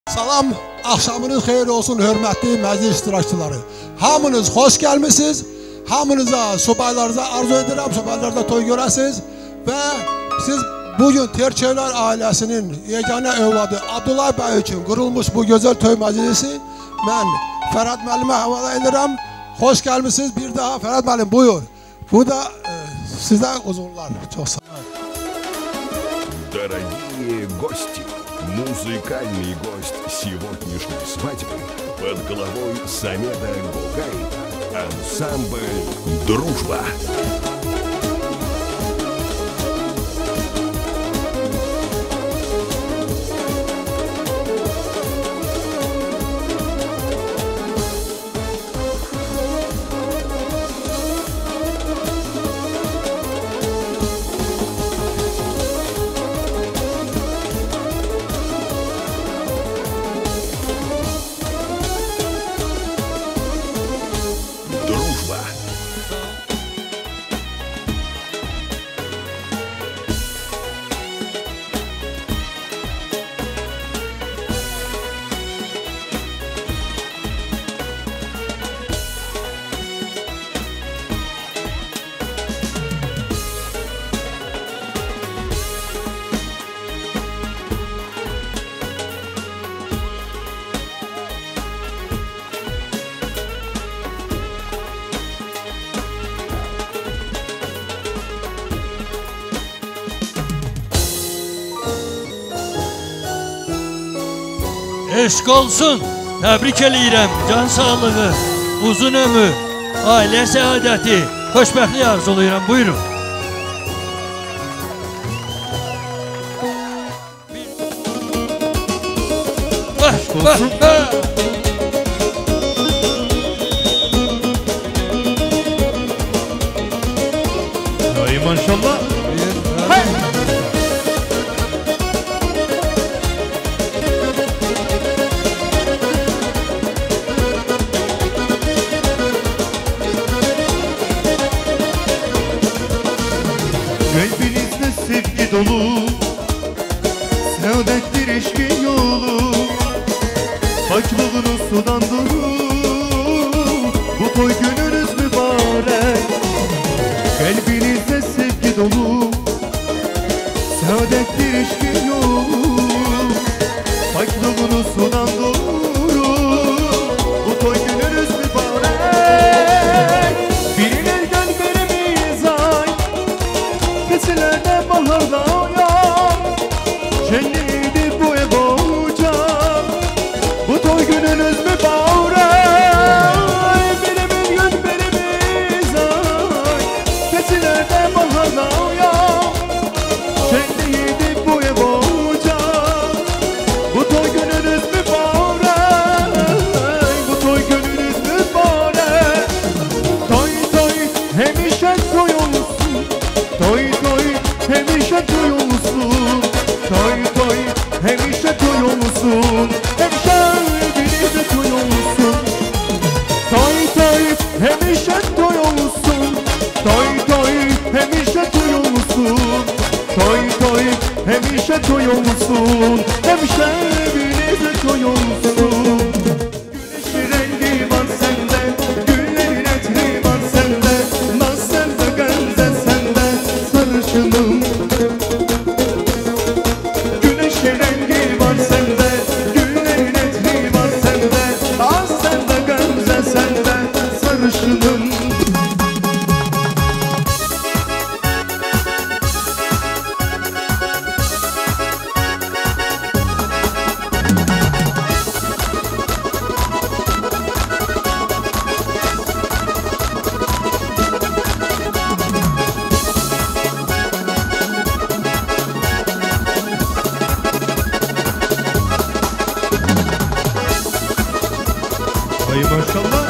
Salam, akşamınız xeyir olsun hörmətli məclis iştirakçıları. Hamınız xoş gəlmisiniz. Hamınıza, sobaylarınıza arzu edirəm, sobaylarda toy görəsiniz. Və siz bugün Terçevlər ailəsinin yeganə övladı Abdullah bəy üçün qurulmuş bu gözəl toy məclisi mən Fərhad müəllimə həvalə edirəm. Xoş gəlmisiniz. Bir daha Fərhad müəllim buyur. Bu da sizə uzunlar. Çox sağ olun. Дорогие гости, музыкальный гость сегодняшней свадьбы под главой Самеда Гугаева, ансамбль «Дружба». Eşq olsun, təbrik eləyirəm, can sağlığı, uzun ömür, ailə səadəti, xoşbəxtlik arzulayıram, buyurun. Eşq olsun. Ay maşallah. Kalbinizde sevgi dolu, saadettir eşkin yolu. Paklığınız sudan dolu, bu toy gününüz mübarek. Kalbinizde sevgi dolu, saadettir eşkin yolu. Paklığınız sudan dolu, bu toy gününüz mübarek. Bir elden birimiz ay, kesilerde baharda uyan, şenliydi bu ev olacak, bu toy gününüz mübarek. Birimiz gün birimiz ay, kesilerde baharda uyan, şenliydi bu ev olacak, bu toy gününüz mübarek, bu toy gününüz mübarek. Toy toy hemişe toy olsun, toy toy hemişe toy olsun, toy toy hemişe toy olsun, hemişe birlikte toy olsun. Toy toy hemişe toy olsun, toy toy hemişe toy olsun, toy toy hemişe toy olsun, hemişe birlikte toy olsun. Güneşin rengi var sende, güllerin etri var sende, naz sende, gamze sende, sarışınım. Güneşin rengi var sende, güllerin etri var sende, naz sende, gamze sende, sarışınım. Ay maşallah.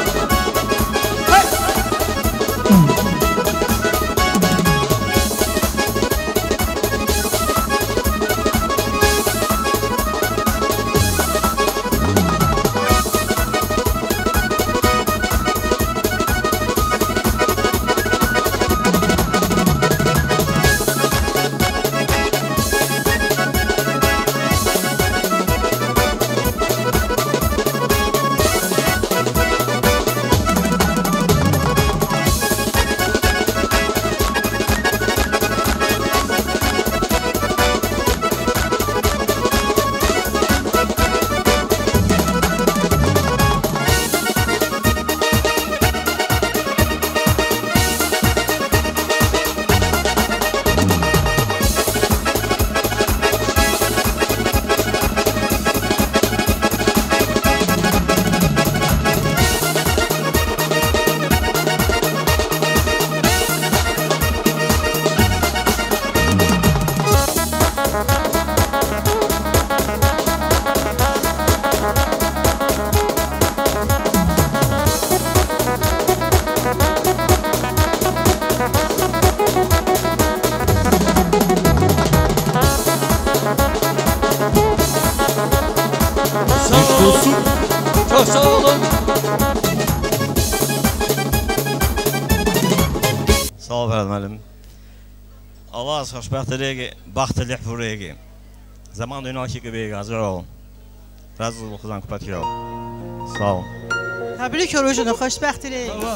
Sağ olun. Çok sağ olun. Sağ ol müəllim. Allah xoşbəxt edək, baxtılıq vuraq. Zaman dönək gibi hazır ol. Razılıqdan kupat yok. Sağ ol. Təbrik olun, xoşbəxt edək. Bravo.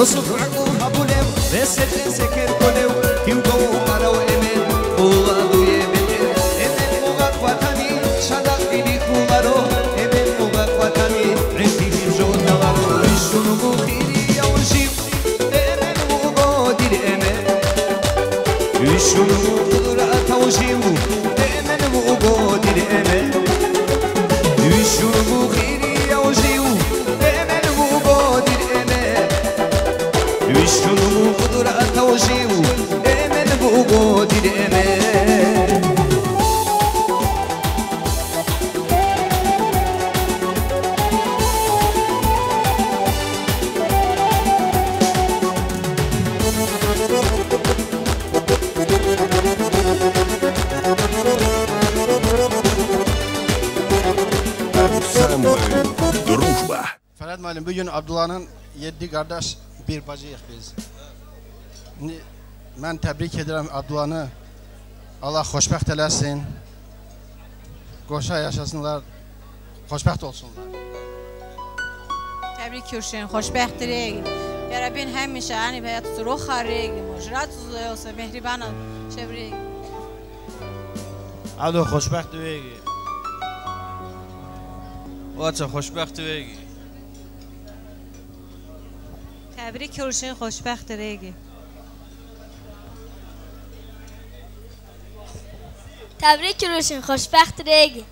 Yusuf Akum Habulev Veset Seker Kolev Hugo Maro Emel Ula Duye Beter Emel Mugak Vatani Shadak Dili Kumaro Emel Mugak Vatani Reti Himjo Navaro Ishun Bukhiri Yawshim Emel Mugo Dil Emel Ishun Mugura Tawshim Emel Mugo Dil Emel Ishun Bukhiri Yawshim Emel Mugo Dil Emel Ishun Mugura Tawshim Emel Mugo Dil Emel Ансамбль «Дружба». Ferhat müəllim, bugün Abdullah'ın 7 qardaş bir bacıyıq biz. İndi mən təbrik edirəm Abdullah'ı. Allah xoşbəxt eləsin. Qoşa yaşasınlar, xoşbəxt olsunlar. Təbrik Kürşin, xoşbəxtlik. Ya Rabbin həmişə ani həyatı roxarıq, mujrat olsa mehriban şevrik. عدو خوشبخت بگی واچه خوشبخت بگی Təbrik Kürşin, xoşbəxtlik. تبریک روشن خوشبخت ریگی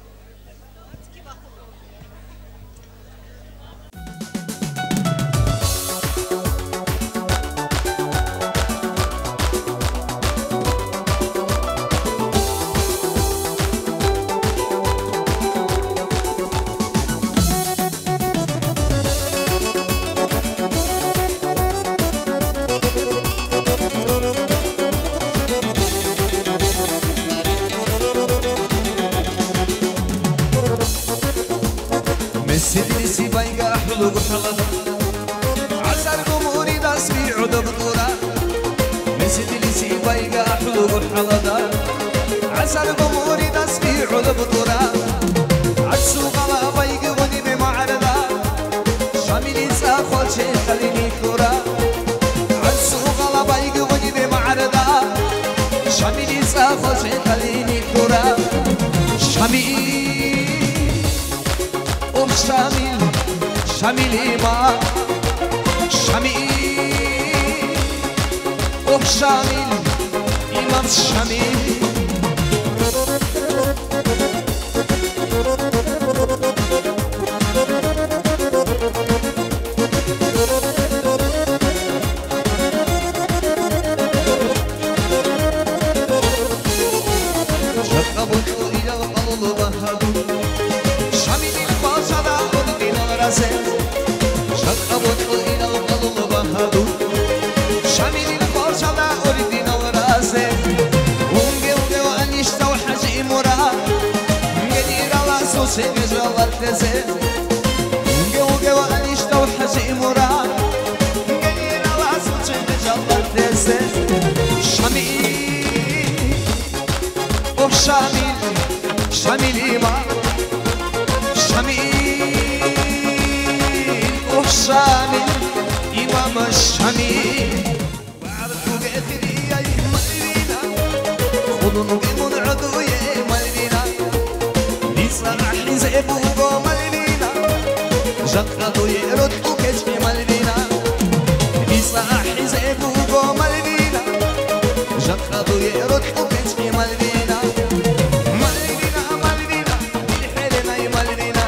Mescidisi bayga hulugu halada Asar gumuri dasmi udu bdura Mescidisi bayga hulugu halada Asar gumuri dasmi udu bdura Atsu qala bayga guni be ma'arada Shamili sa kholche khalini khura Atsu qala bayga guni be ma'arada Shamili sa kholche khalini khura Shamili شامل شاملی ما شامل اوه شامل امام شامل شقبوا الى القلب بهدوا شامل شقبت إلى القلب بهدو شامل الفرشة أوريدينال راسه ونجي وأن يستوحش إمورا قدير على سوسي نجرال التزي ونجي وأن يستوحش إمورا قدير على سوسي نجرال التزي شامل أوه شامل شامل إما شامل شامل إمام الشامل وعرفوا بأثري يا مالبينا خذوا من عدو يا مالبينا لصلاح زيبوغو مالبينا جقدوا يردوا كشف مالبينا لصلاح زيبوغو مالبينا جقدوا يردوا كشف مالبينا مالبينا مالبينا بالحلنا يا مالبينا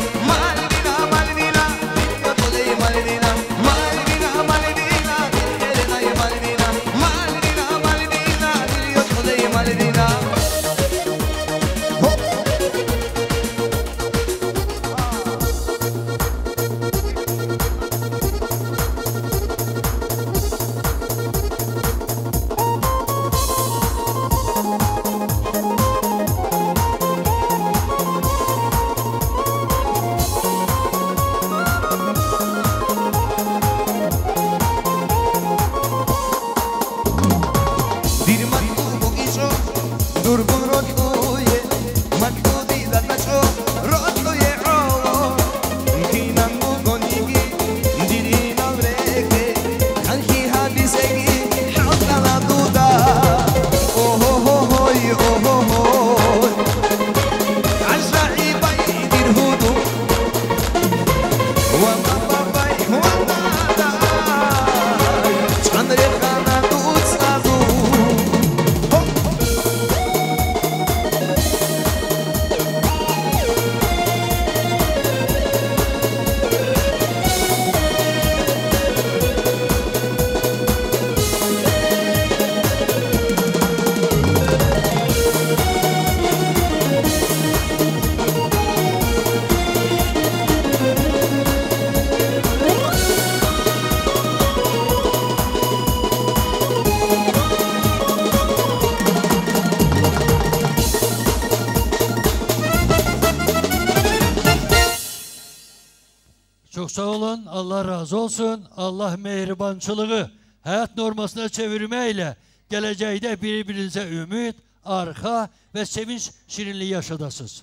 Çok sağ olun. Allah razı olsun. Allah mehribançılığı hayat normasına çevirmeyle geleceğde birbirinize ümit, arka ve sevinç şirinliği yaşadasınız.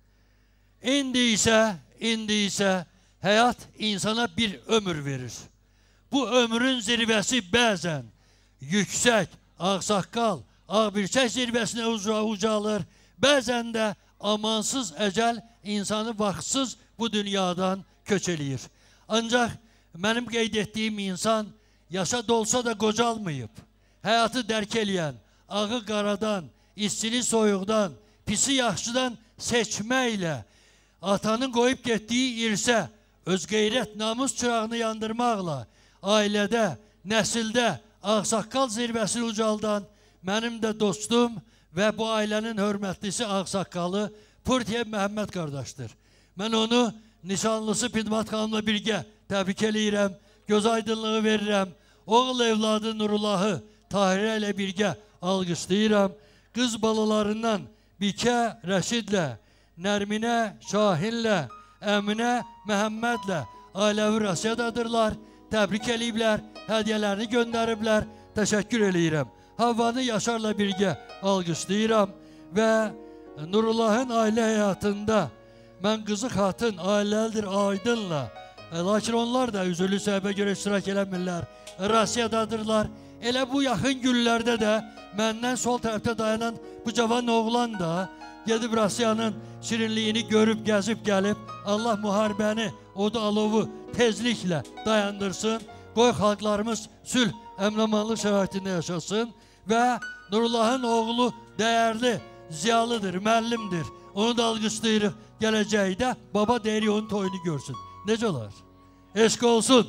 İndi ise hayat insana bir ömür verir. Bu ömrün zirvesi bazen yüksek, ağsaqqal, ağbirçək zirvesine ucalır. Bazen de amansız ecel insanı vaxtsız bu dünyadan köçeliyir. Ancak benim qeyd ettiğim insan yaşa dolsa da qocalmayıb. Hayatı dərk eləyən, ağı qaradan, istili soyuqdan, pisi yaxşıdan seçməklə atanın qoyub getdiyi irsə öz qeyrət namus çırağını yandırmaqla ailədə, nəsildə ağsaqqal zirvəsini ucaldan mənim də dostum və bu ailənin hörmətlisi ağsaqqalı Purtiyev Məhəmməd qardaşdır. Mən onu nişanlısı Pidmat xanımla birgə təbrik eləyirəm, göz aydınlığı verirəm. Oğul evladı Nurullahı Tahirə ilə birgə alqışlayıram. Qız balalarından Bikə Rəşidlə, Nərminə Şahinlə, Əminə Məhəmmədlə ailəvi Rusiyadadırlar. Təbrik eləyiblər, hədiyyələrini göndəriblər. Təşəkkür eləyirəm. Havvanı Yaşarla birgə alqışlayıram və Nurullahın ailə həyatında mən qızı xatın ailəlidir Aydınla. Lakin onlar da üzülü səbəbə görə iştirak eləmirlər. Rusiyadadırlar. Elə bu yaxın günlərdə də məndən sol tərəfdə dayanan bu cavan oğlan da gedib Rusiyanın şirinliyini görüb, gəzib gəlib. Allah müharibəni, odu alovu tezliklə dayandırsın. Qoy xalqlarımız sülh, əmnamanlıq şəraitində yaşasın və Nurullahın oğlu dəyərli, ziyalıdır, müəllimdir. Onu da alqışlayırıq. Gələcəkdə baba deyiri onun toyunu görsün. Necə olar? Eşq olsun.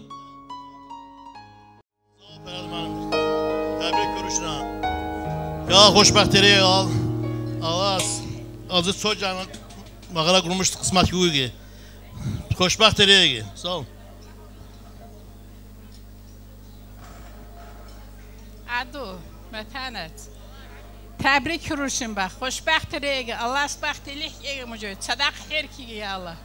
Təbrik görüşünə. Ya xoşbəxtliyi al. Alas. Azı çox canı mağara qurmuşdu qismət hüquqi. Xoşbəxtliyi. Sağ ol. Adu, mətənət. Təbrik görüşün bax. Xoşbəxtliyi. Allah xoşbəxtlik yığımıcı. Sadaq xeyr ki ya Allah.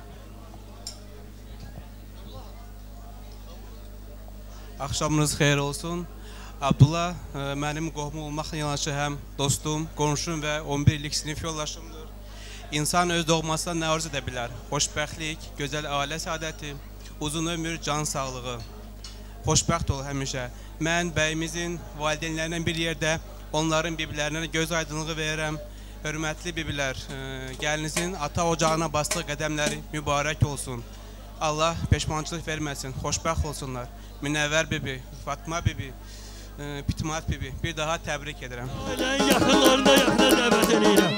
Axşamınız xeyir olsun. Abdullah mənim qohum olmaqla yanaşı həm dostum, qonşum və 11 illik sinif yoldaşımdır. İnsan öz doğmasına nə arzu edə bilər? Xoşbəxtlik, gözəl ailə səadəti, uzun ömür, can sağlığı. Xoşbəxt ol həmişə. Mən bəyimizin valideynlərindən bir yerdə onların bibilərinə göz aydınlığı verirəm. Hörmətli bibilər, gəlinizin ata ocağına basdığı qədəmləri mübarək olsun. Allah peşmançılıq verməsin, xoşbəxt olsunlar. Münəvvər bibi, Fatma bibi, Pitmat bibi, bir daha təbrik edirəm. Ailənin yaxınlarında yaxına dəvət edirəm.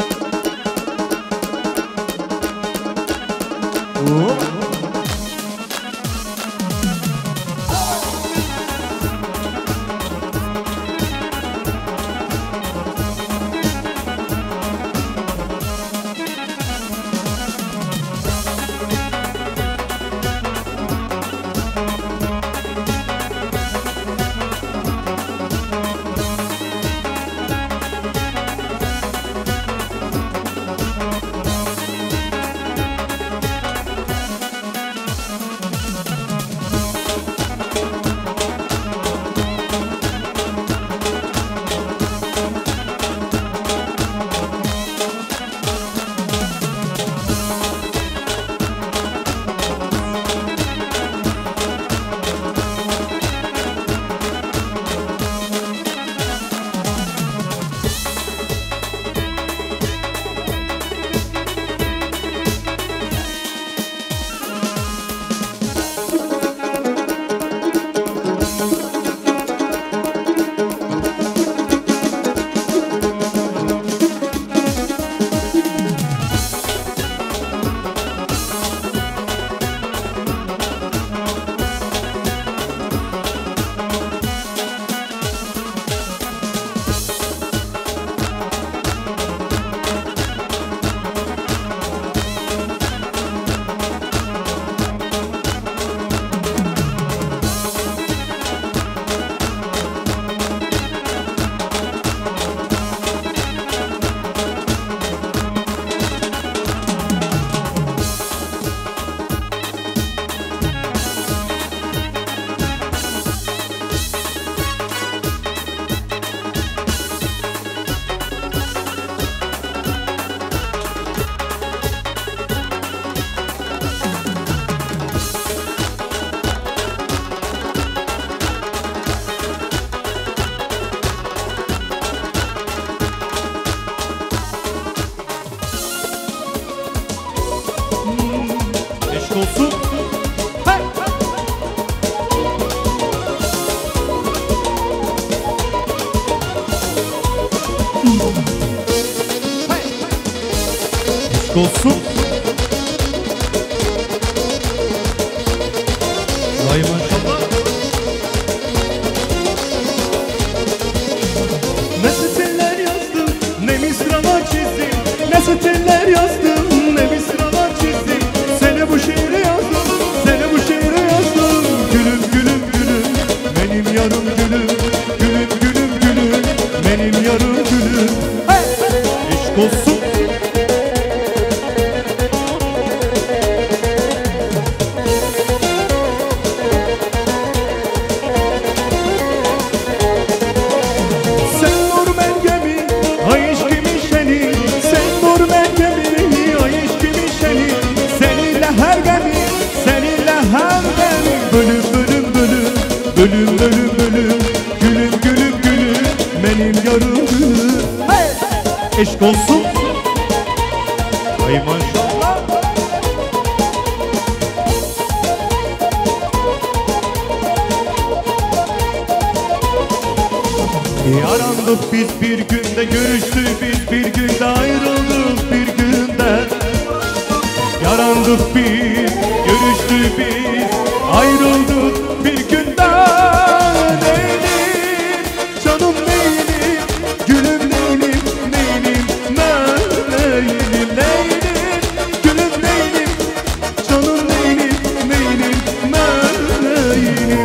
Eşk olsun. Hey! Eşk olsun. Vay maşallah. Ne siteler yazdım, ne misralar çizdim. Ne siteler yazdım, ne misralar çizdim. Seni bu şiiri yazdım, seni bu şiiri yazdım. Gülüm gülüm gülüm, benim yarım gülüm. Gülüm gülüm gülüm, benim yarım gülüm. Hey! Eşk olsun. Bölüm bölüm bölüm, gülüm gülüm gülüm, benim yarım gülüm. Hey! Eşk olsun. Ay maşallah. Yarandık biz bir günde, görüştük biz bir günde, ayrıldık bir günde. Yarandık biz, görüştük biz, ayrıldık bir günde. Neylim, canım neylim, gülüm neylim, neylim, ben neylim, neylim, gülüm neylim, canım neylim, neylim, ben neylim.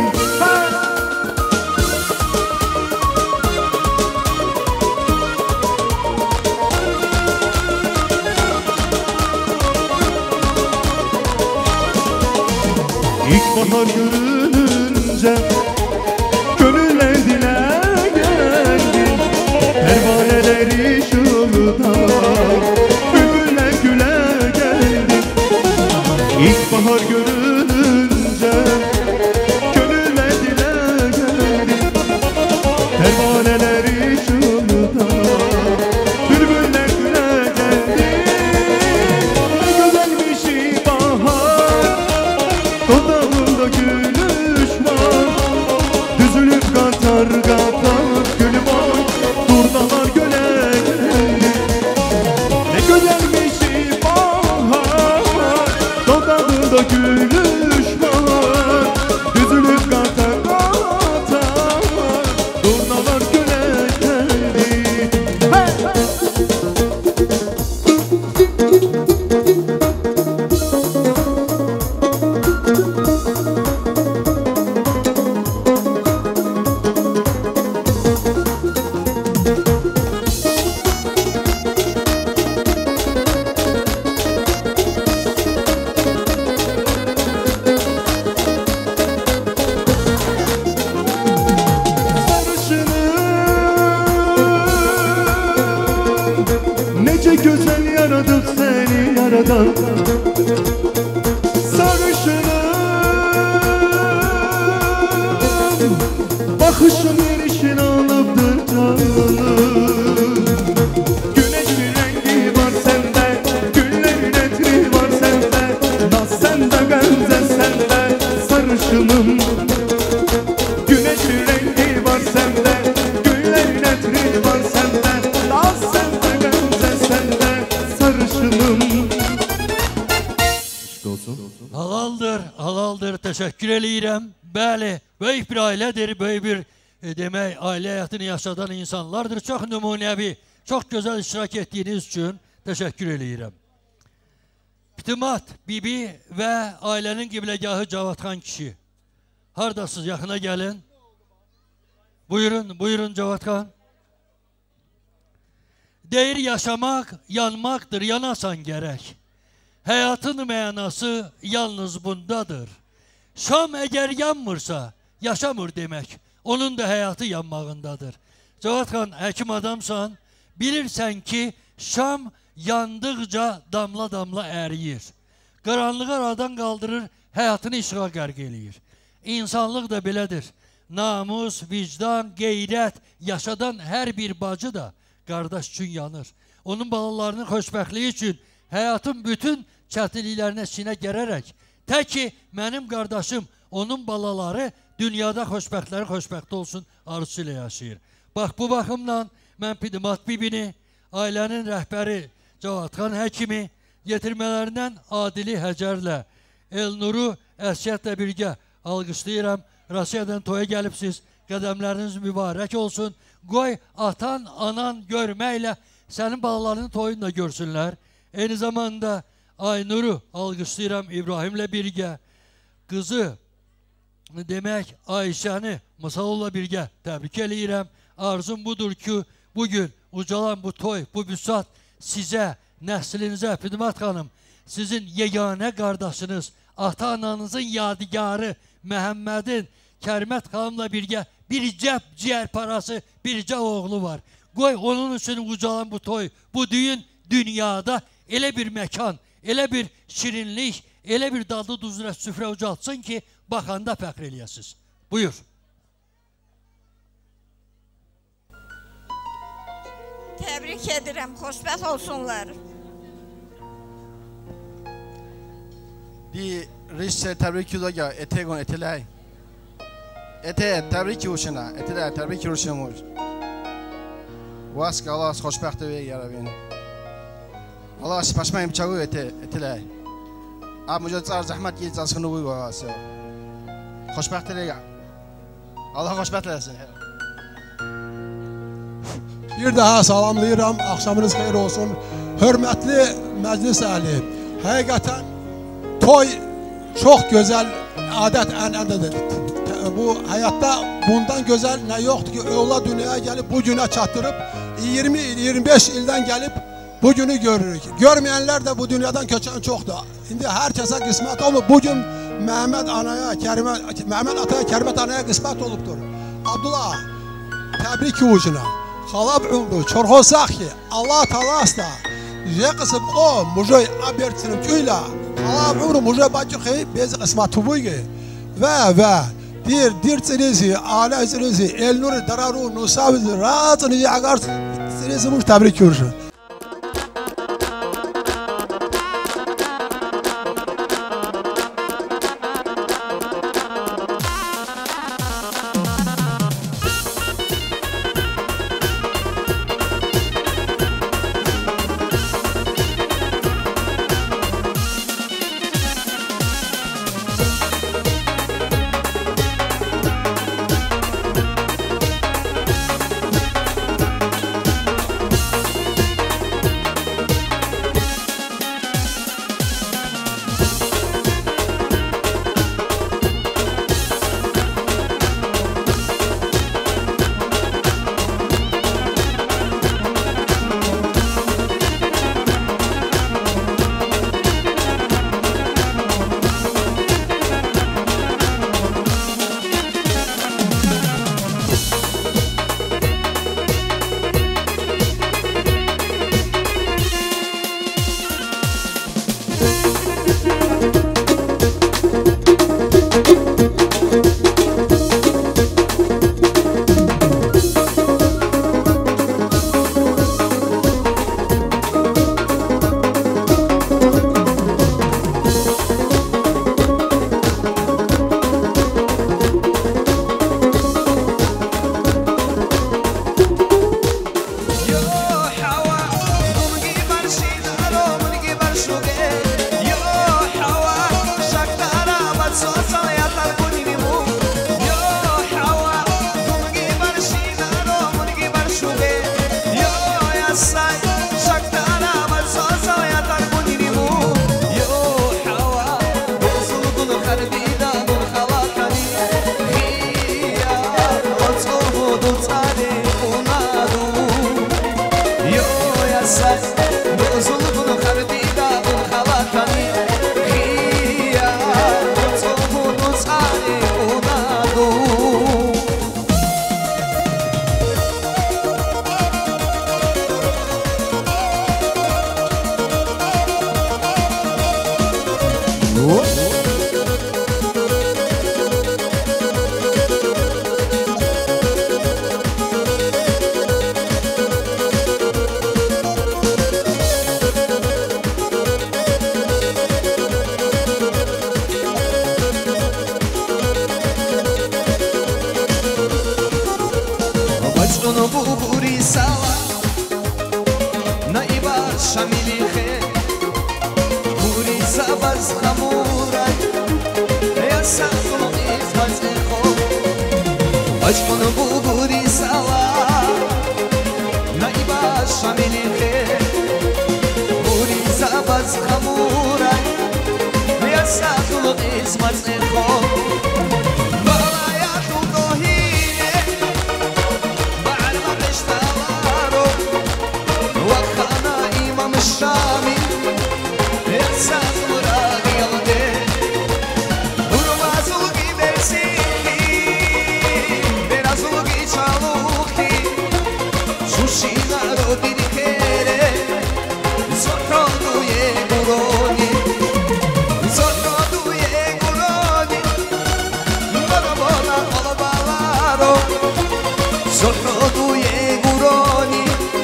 İlkbahar görününce gönüller dile geldi. Pervaneler ışılda, bülbüller güle geldi. İlkbahar görününce gönüller dile geldi. Pervaneler ışılda, bülbüller güle geldi. Ne güzelmiş bahar, dudağında gülüş var. Düzülüp katar katar gülü var, durnalar göle geldi. Ne güzelmiş bahar, dudağında gülüş var. Düzülüp katar katar, durnalar göle geldi. Hey! Nece güzel yaradık seni yaradan. Sarışınım, bakışın erişin alıptır canım. Güneşin rengi var sende, güllerin etri var sende. Naz sende, benze sende, sarışınım. Güneşin rengi var sende, güllerin etri var sende. Naz sende, benze sende, sarışınım. Halaldır, halaldır. Teşekkür eləyirəm. Bəli, böyük bir ailədir, böyük bir demək, ailə həyatını yaşadan insanlardır. Çox nümunəvi, çox gözəl iştirak etdiyiniz üçün teşekkür eləyirəm. Bitimat bibi və ailənin qibləgahı Cavadxan kişi. Hardasınız? Yaxına gəlin. Buyurun, buyurun Cavadxan. Deyir yaşamaq yanmaqdır, yanasan gərək. Həyatın mənası yalnız bundadır. Şam əgər yanmırsa, yaşamır demək. Onun da həyatı yanmağındadır. Cavadxan, həkim adamsan, bilirsən ki, şam yandıqca damla-damla əriyir. Qaranlığı aradan qaldırır, həyatını işığa qərq eləyir. İnsanlıq da belədir. Namus, vicdan, qeyrət, yaşadan hər bir bacı da qardaş üçün yanır. Onun balalarının xoşbəxtliyi üçün həyatın bütün çətinliklərinə sinə gərərək, tək ki, mənim qardaşım, onun balaları dünyada xoşbəxt olsun arzusu ilə yaşayır. Bax, bu baxımdan mən Pidimat bibini, ailənin rəhbəri Cavadxan həkimi, yetirmələrindən Adili Həcərlə, Elnuru Əsiyətlə birgə alqışlayıram. Rusiyadan toya gəlibsiz, qədəmləriniz mübarək olsun. Qoy atan, anan görməklə sənin balalarının toyunu da görsünlər. Eyni zamanda Aynuru alqışlayıram İbrahimlə birgə. Qızı, demək Ayşəni Masalovla birgə təbrik eləyirəm. Arzum budur ki, bugün ucalan bu toy, bu büsat sizə, nəslinizə, Pidimat xanım, sizin yeganə qardaşınız, ata-ananızın yadigarı Məhəmmədin Kərimət xanımla birgə bircə ciyər parası, bircə oğlu var. Qoy onun üçün ucalan bu toy, bu düyün dünyada elə bir məkan, elə bir şirinlik, elə bir dadlı duzlu süfrə ucaltsın ki, baxanda fəxr eləyəsiniz. Buyur. Təbrik edirəm, xoşbəxt olsunlar. Die Risse təbrik edirəm, etegon etelay. təbrik olsun, təbrik olsun. Vask Allah xoşbəxt və yarabin. Allah sipasmayım çağı etelay. Ab mücə çar zəhmət yiyəcəsini qoy qoyası. Xoşbəxt eləyəm. Allah xoşbəxt eləsin. Bir daha salamlayıram, axşamınız xeyir olsun. Hörmətli məclis əhli, həqiqətən toy çox gözəl adət-ənənədir. Bu həyatda bundan gözəl nə yoxdur ki, övlad dünyaya gəlib bu günə çatdırıb, 20-25 ildən gəlib bu günü görürük. Görməyənlər də bu dünyadan köçən çoxdur. İndi hər kəsə qismət olub. Bugün Məhəmməd ataya, Kərimət anaya qismət olubdur. Abdullah, təbrik ucuna. Xalab umru, çorxosaqi, Allah talasda. Je qısıb o, mujay abertinim tüyla. Xalab umru, mujay bacıqı, bez qismətü buygi. Və, dir çirizi, alə çirizi, elnuri, dararu, nusavizi, razını yağar çirizi muş təbrik ucuna. شاملی خیر موری سبز خمورای یا سخلوی فزه خو اجمن بوری سوا نایبا شاملی خیر موری سبز خمورای یا سخلوی فزه خو الشامي إنسان مراقي يلدي ورمازوكي برسيكي برازوكي چالوكي شوشي نارو ديركيري زوتودو يغوروني زوتودو يغوروني مربونا قلبالارو زوتودو يغوروني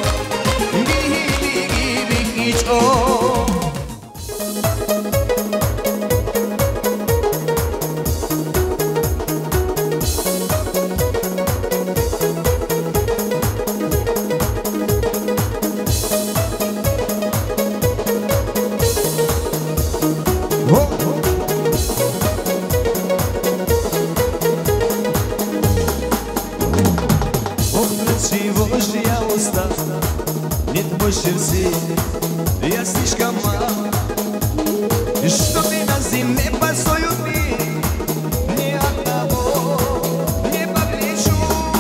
Сердце, я слишком мал, что ты на земле посою ты, ни одного не поглечу.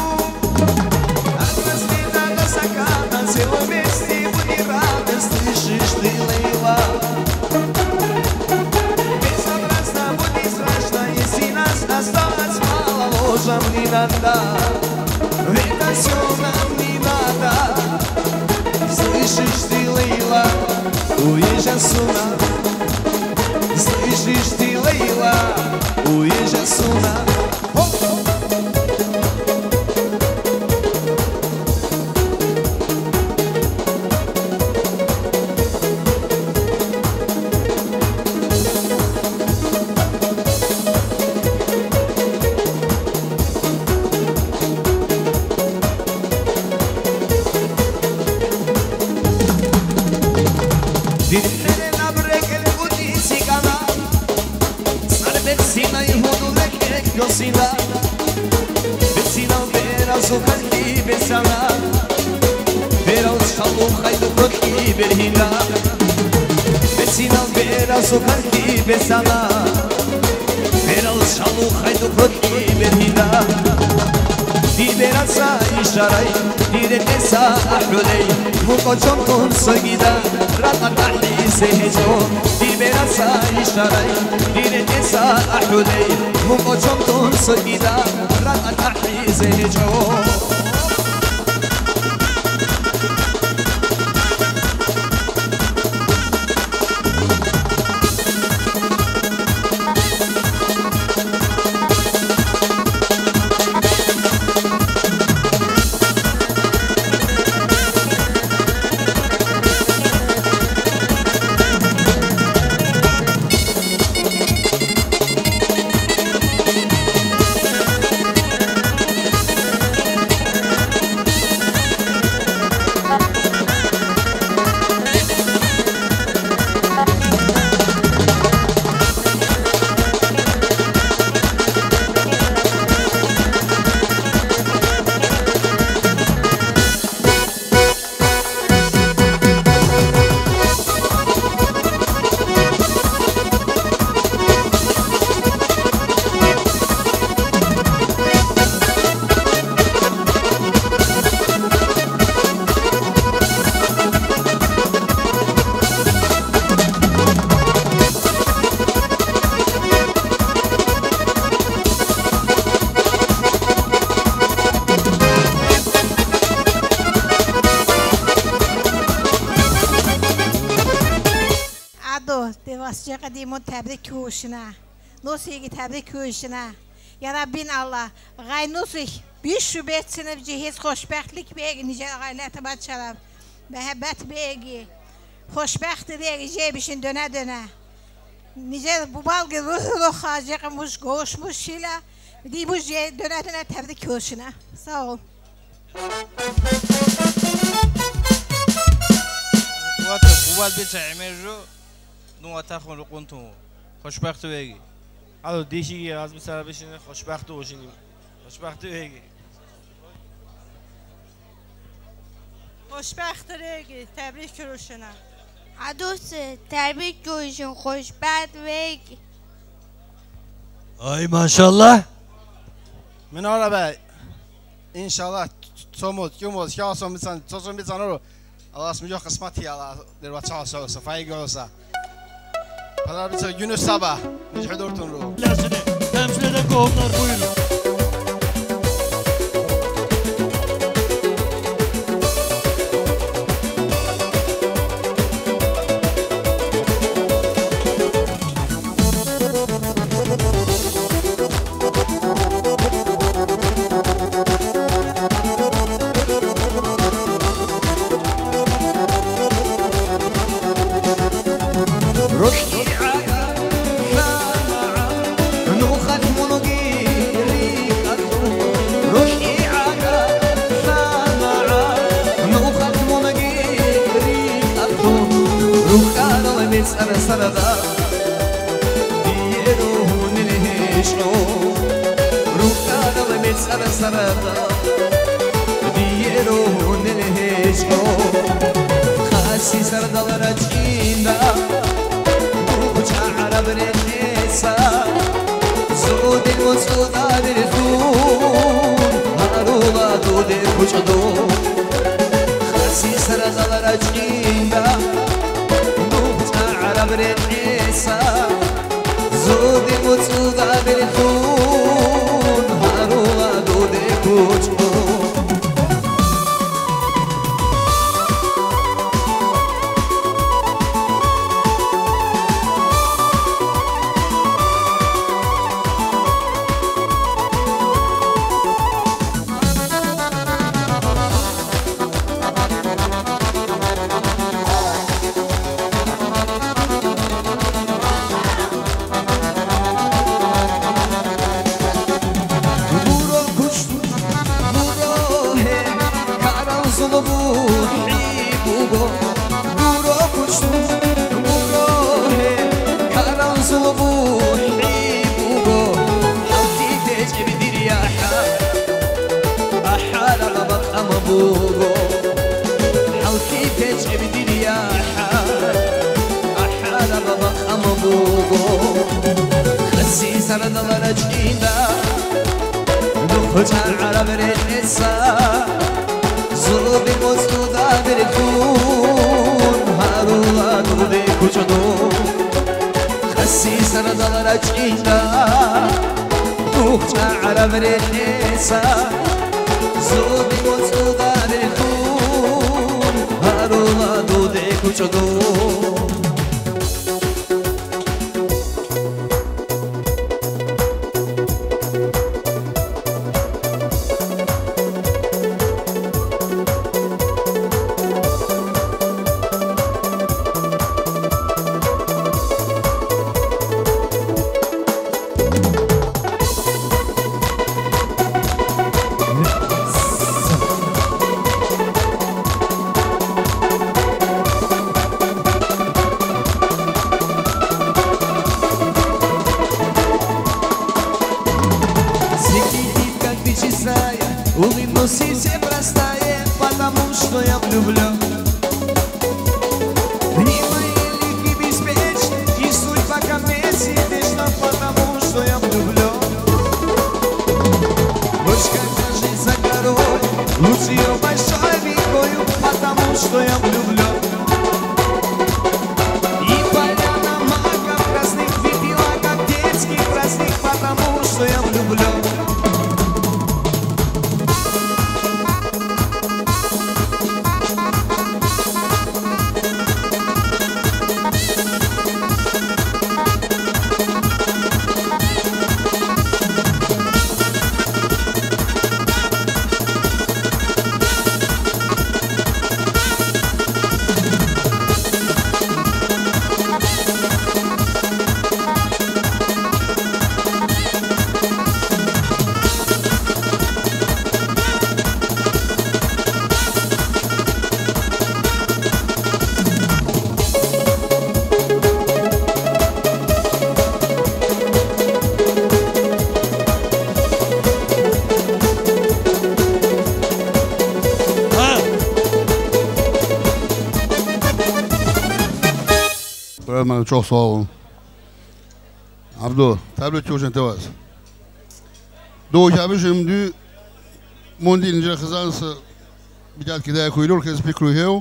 От рассвета до заката все вместе будем рады, слышишь ты, Лейла? Безобразно будет страшно, если нас осталось мало, ложем не надо, это все нам не надо. Слышишь ты, Лейла, уезжай сюда. Слышишь ты, Лейла, уезжай сюда. Сухарки бесана, берал шалухай духотки берхина. Дибераса ишарай, дирекеса ахулей, мукочон тон согида, рататахи сехеджо. Дибераса ишарай, дирекеса ахулей, мукочон тон согида, рататахи сехеджо. Devasıca qadimun təbrik kuşuna, Nusiyi təbrik kuşuna. Ya Rabbin Allah, gay Nusih, bir şübet sınıfcı hiç xoşbəxtlik beygi, nice ailət abad şarab, məhəbbət beygi, xoşbəxtdir beygi, cebişin dönə dönə. Nice bu balgı ruhlu xacıqmış, qoğuşmuş şila, bu dönə dönə təbrik kuşuna. Sağ ol. حياتك قوات بيت عمرجو نو تاخون رقنتو خوشبخت بگی الو دیشی از سر بشینه خوشبخت باشیم خوشبخت بگی خوشبخت بگی تبریک روشنا عدوس تبریک روشن خوشبخت بگی Ay maşallah. من آره إن شاء الله توموت يوموت شاسو مثلا توصل مثلا رو الله اسمه جو قسمتي على دلوقتي شاسو صفاي جوسا هذا بس يونس سبا مش حضورتون رو Temsil eden kovumlar buyurun. سر سردا دیروه نلهشنو روکانا و می سر سردا دیروه نلهشنو خاصی سردا رجیندا بوچا عرب نسا زود المسودا بالخون هارولا دود بوچدو خاصی سردا رجیندا عرب نسا زود مسودا بالخون هارولا دود بوچدو عرب النساء زود مسودا بالخون هارولا دود بوچدو خسي سردال رجينا بوچا عرب النساء زود مسودا بالخون هارولا دود بوچدو Öğretmenim çok sağ olun. Abdü, tebrik olsun tevaz. Doğu abi şimdi Mondi ince kızansı bir dal kida koyulur kez pikruhev.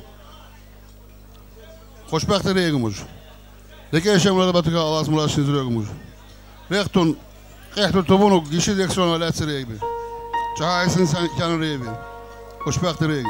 Hoşbaht regumuş. Deke şemlerde batıka Allah'ız mulaşınız regumuş. Rektun tobunu gişi direksiyon aletsi regi. Çahaysın sen kanı regi. Hoşbaht regi.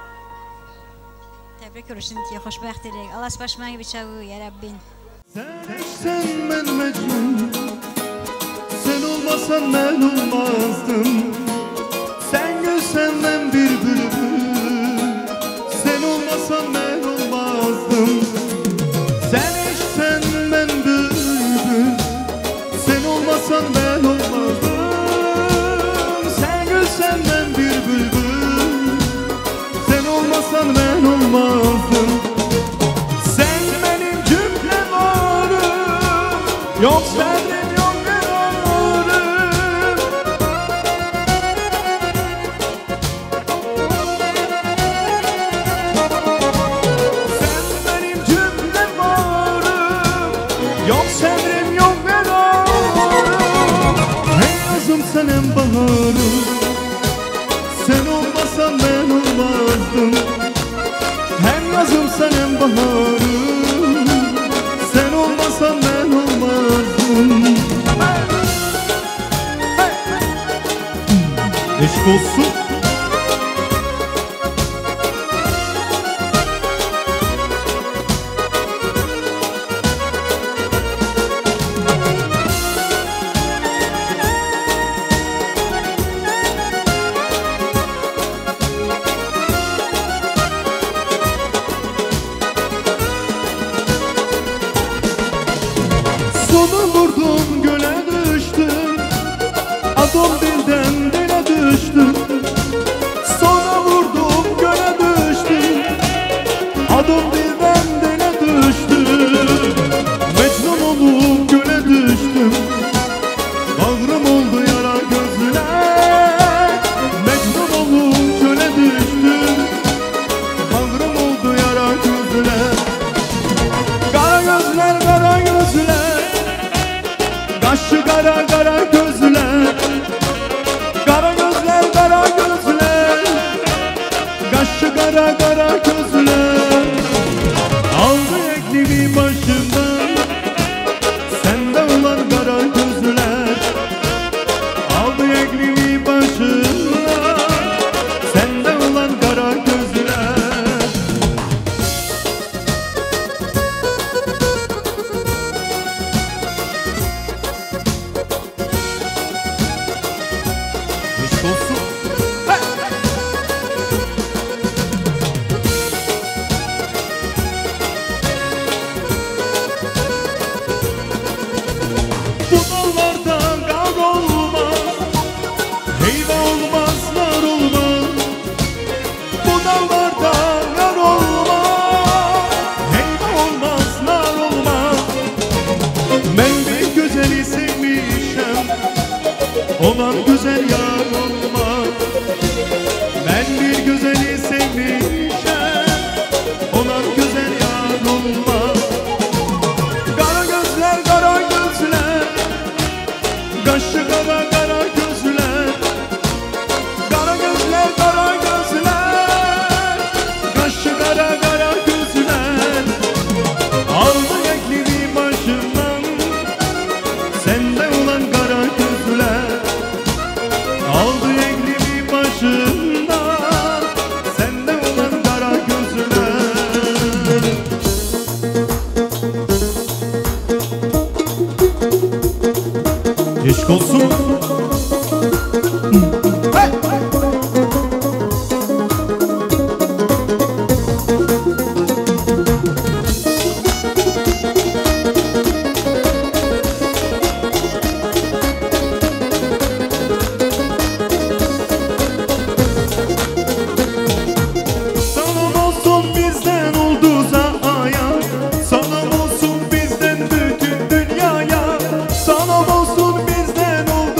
Tebrik olsun diye hoşbaht regi. Allah başıma bir çağı ya Rabbin. Sen ben mecnun, sen olmasan ben olmazdım. Sen gülsen ben bir bülbül, sen olmasan ben olmazdım. Sen içsen ben bülbül, sen olmasan ben olmazdım. Sen gülsen ben bir bülbül, sen olmasan ben olmazdım. Sen benim cümlem ağrım, yok senden yok yararım. Sen benim cümlem ağrım, yok senden yok yararım. Hem yazım sen hem baharım, sen olmasan ben olmazdım. Hem yazım sen hem baharım, sen olmasan ben olmazdım. Eşk olsun. Sonu vurdum göle düştüm, adım dilden dile düştüm. Sonra vurdum göle düştüm, adım dilden dile düştüm. Mecnun olup göle düştüm, bağrım oldu yara gözler. Mecnun olup göle düştüm, bağrım oldu yara gözler. Kara gözler, kara gözler, kaşı kara kara gözler. Kara gözler, kara gözler, kaşı kara kara gözler. Aldı eklimi başımdan, sende olan kara gözler. Aldı eklimi başımdan, sende olan kara gözler. Eşk olsun. Bu dallardan kar olmaz, heyva olmaz, nar olmaz. Bu dallardan kar olmaz, heyva olmaz, nar olmaz. Ben bir güzeli sevmişim, olan güzel yar olmaz. Ben bir güzeli sevmişim, olan güzel yar olmaz. Kara gözler, kara gözler, kaşı kara kara gözler. Kara gözler, kara gözler, kaşı kara kara gözler. Aldı eklimi başımdan, sende olan kara gözler. Aldı eklimi başımdan, sende olan kara gözler. Eşk olsun. Salam olsun bizden ulduza aya, salam olsun bizden bütün dünyaya. Salam olsun bizden ulduza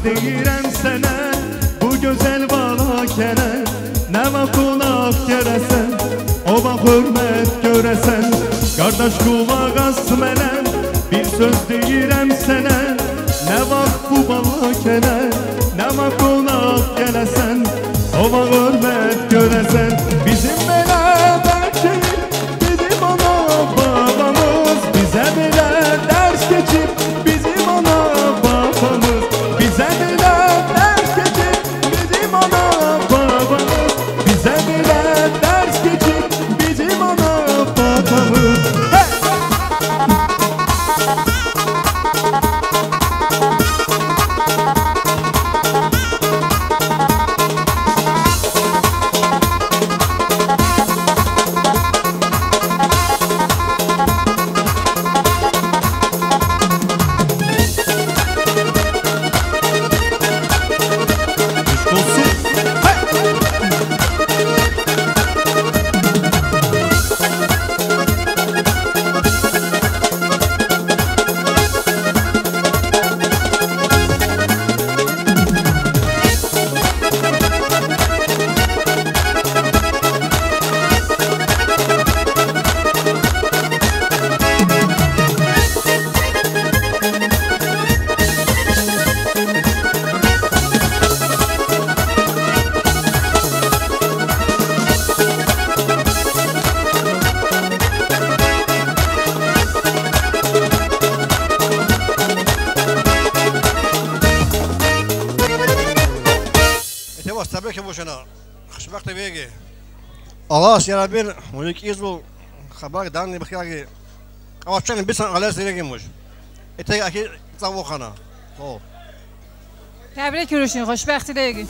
deyirəm sənə bu gözəl balakənə. Nə vaxt qonaq gələsən, o vaxt hörmət görəsən. Qardaş qulaq as mənə, bir söz deyirəm sənə. Nə vaxt bu balakənə, nə vaxt qonaq gələsən, o vaxt hörmət görəsən. Bizim belə bəlkə bizim ana babamız, bizə belə dərs keçib bizim ana babamız, bizə belə dərs keçib bizim ana babamız, bizə belə dərs keçib bizim ana babamız. Allah ya Rabbi, müzik izul, haber danni bıkıya Kavşağın bir sana alas direğimmiş. Ete aki zavukana. O. Tebrik görüşün, xoşbəxtliyi.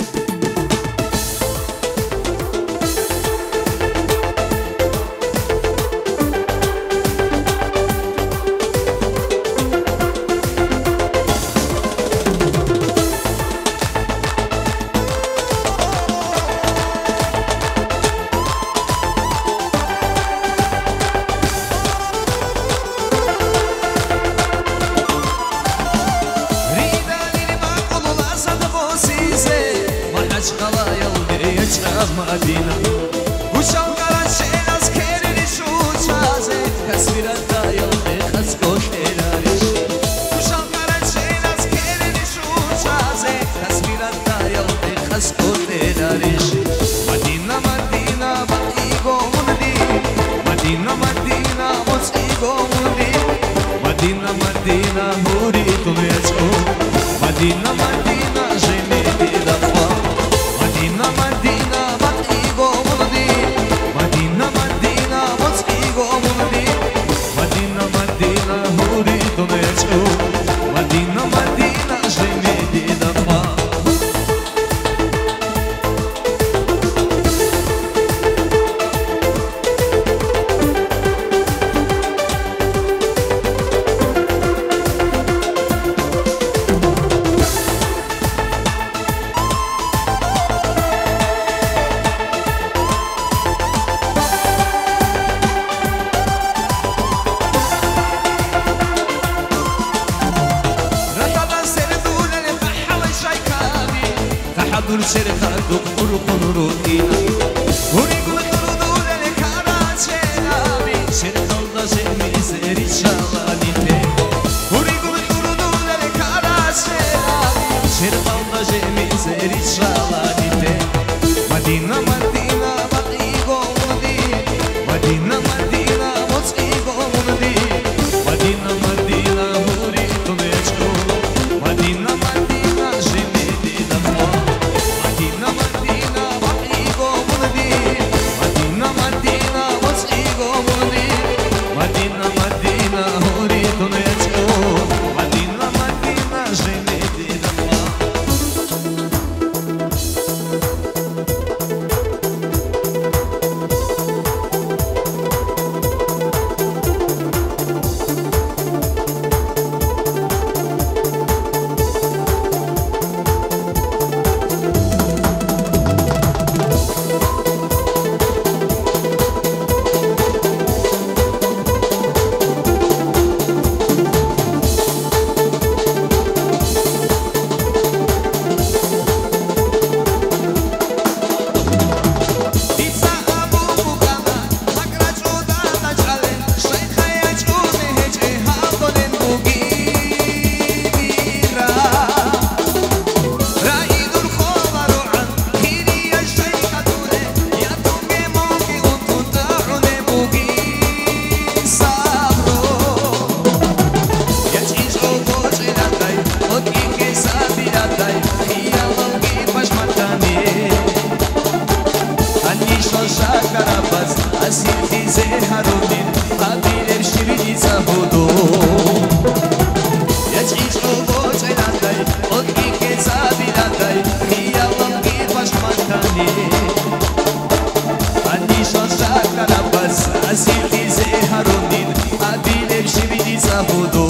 Madina Uçal Karaçel askerini şu çazet Kasvirata yolde kasko şelariş Uçal Karaçel askerini şu çazet Kasvirata yolde kasko şelariş Madina Madina bak igo mundi Madina Madina moz igo mundi Madina Madina huri tuneçko Madina Madina jemedi dafa Madina Madina Madina Madina jemedi dafa Cerca doktor konurina Urigo turudu le caracelavi Cercalda zemizeri çalanite Urigo turudu le caracelavi Cercalda zemizeri çalanite Madina Madina batigo mundi Madina Madina mozigo mundi Madina Madina muri tuneçko Madina Madina jemedi dafa Madina Madina batigo mundi Madina Madina mozigo mundi Madina Madina hori tuneçko Madina Madina jemedi dafa zeharonin Abiler şirini zahudu Yaçiç o boçelanday Od ike zabilanday Hiyalam ki başmantani Andişon şakralabaz Azildi zeharonin Abiler şirini zahudu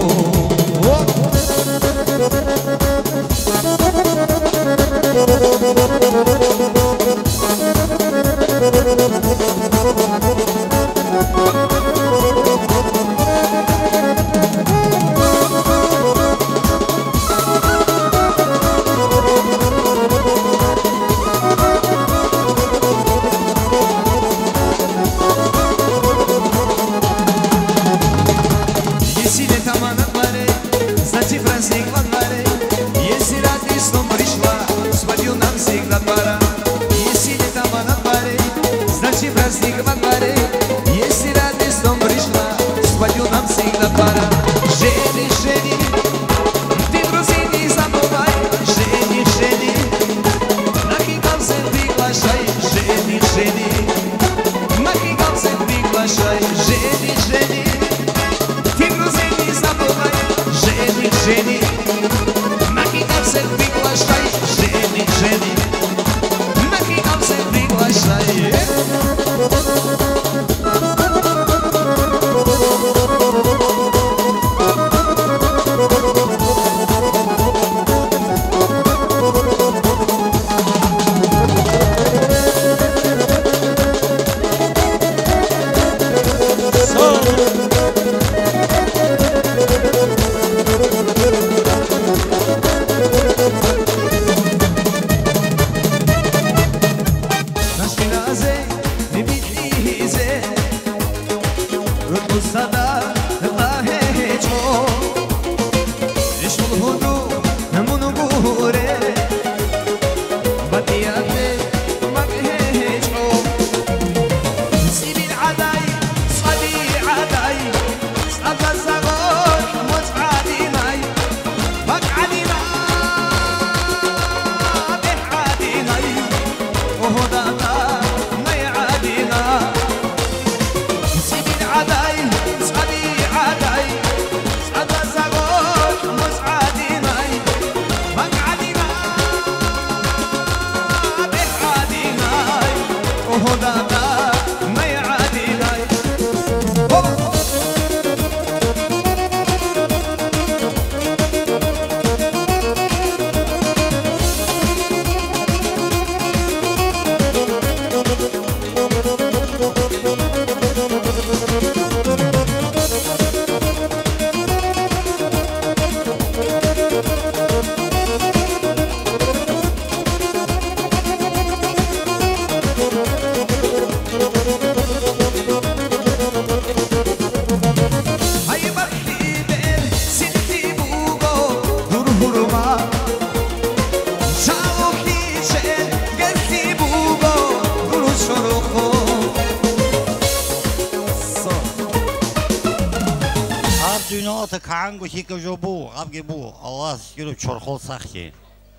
چرخل سختی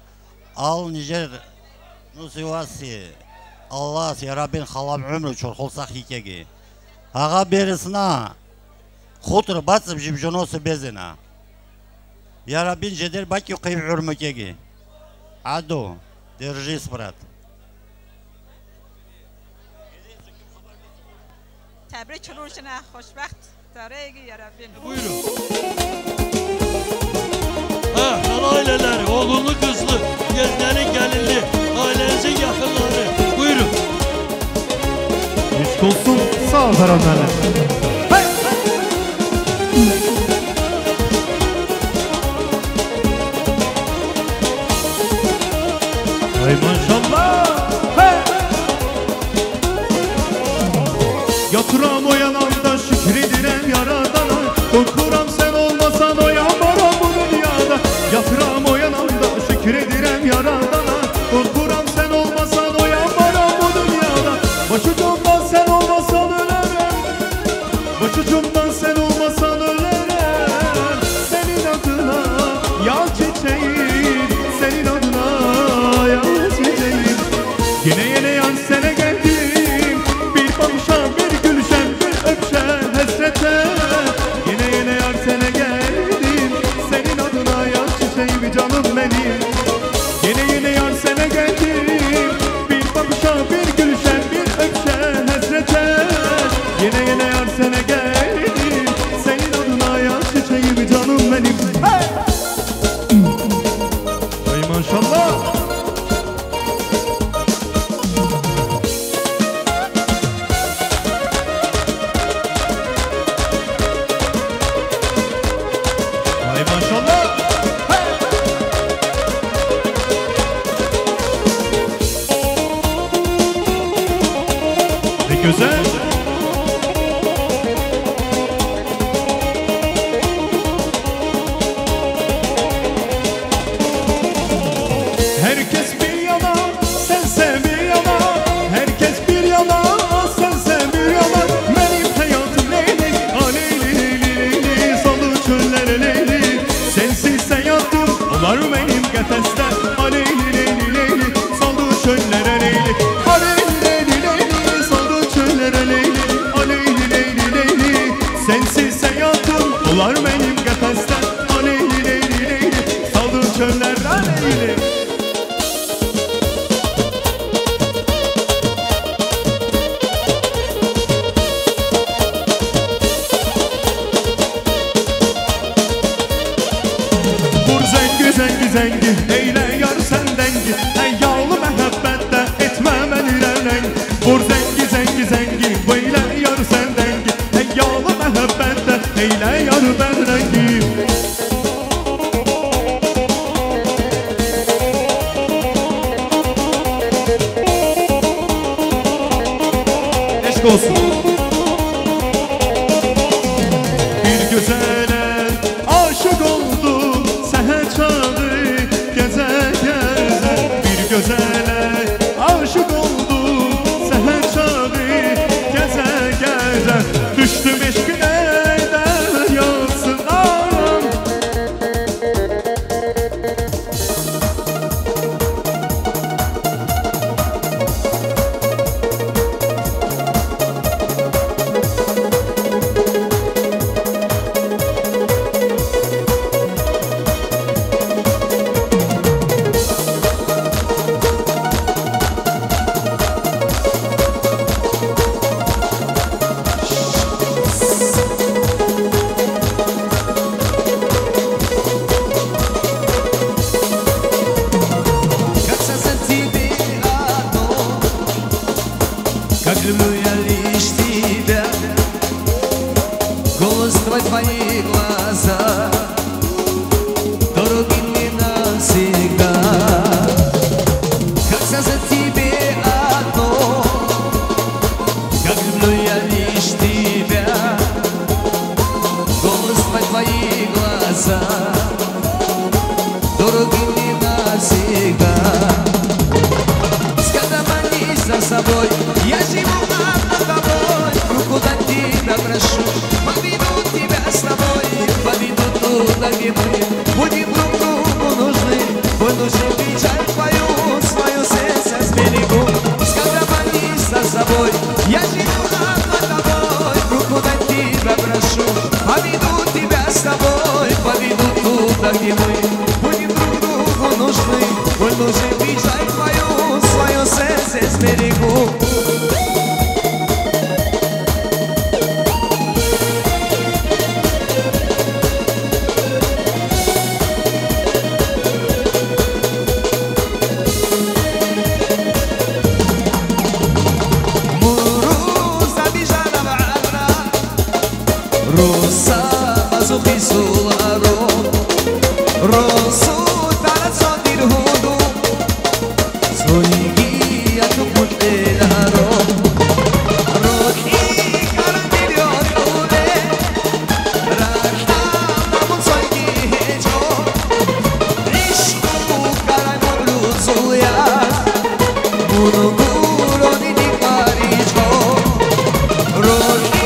آل نیجر نوسیواسی الله یا ربین خلاب عمر چرخل سختی کیگی آقا بیرسنا خطر باتم جیب جنوس بزنا یا ربین جدر باکی قیب عرم کیگی عدو درجی سپرات تبریک روشنا خوشبخت داره یا ربین buyurun. Aileler, oğlunu kızlı, gezleri gelinli, ailenizin yakınları. Buyurun. Eşk olsun sağ ol Ferhanlarla. Ay maşallah. Yatıram o yanımda şükredirem yaradana. Korkuram sen olmasan o yanmaram bu dünyada. Yatıram o yanımda şükredirem yaradana. Korkuram sen olmasan o yanmaram bu dünyada. Başucumdan sen olmasan ölerim. Başucumdan sen olmasan ölerim. Senin adına yaz çiçeğim. Senin adına yaz çiçeğim. Yine yine yan sene geldim. Bir bakışa bir gülüşe güzel. Herkes bir yana, sense bir yana. Herkes bir yana, sense bir yana. Benim hayatım leyli, aleyli leyli leyli. Salı çöllere leyli. Sensiz hayatım olar benim qəfəsdə. Aleyli leyli leyli, salı çöllere leyli. Aleyli leyli leyli, salı çöllere leyli. Aleyli leyli leyli, sensiz hayatım olar benim qəfəsdə. Aleyli leyli leyli, salı çöllere leyli. Zengi, eyle yar sen dengi. Ey yağlı məhəbbətdə etmə məni rəng. Vur zengi, zengi, zengi, eyle yar sen dengi. Ey yağlı məhəbbətdə eyle yar ben rengi. Eşq olsun. Bir gözələ aşık oldum səhər çağı. Gözələ aşık oldum səhər çağı. Gəzə gəzə düşdüm eşqinə də yansıdan. Твои глаза дороги мне навсегда. Как сказать тебе одно, как люблю я лишь тебя. Голос твои глаза дороги мне навсегда. Скороманись за собой, я живу над тобой. Руку на тебя прошу, поведу тебя с тобой, поведу туда, где мы будем друг другу нужны. Буду же кричать твою, свое сердце с берегу. Скороманись за собой, я живу над тобой. Руку на тебя прошу, поведу тебя с тобой, поведу туда, где мы будем друг другу нужны. Буду же кричать твою, свое сердце с берегу. Rosa, mas o riso larou. Rosso, tara só dir rudo. Soningi, a tu putelaro. Roki, carantilho, tule. Rachta, namun soingi hejo. Rishku, caranolu, zuya. Munuguro, nini parijo. Roki,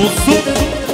olsun.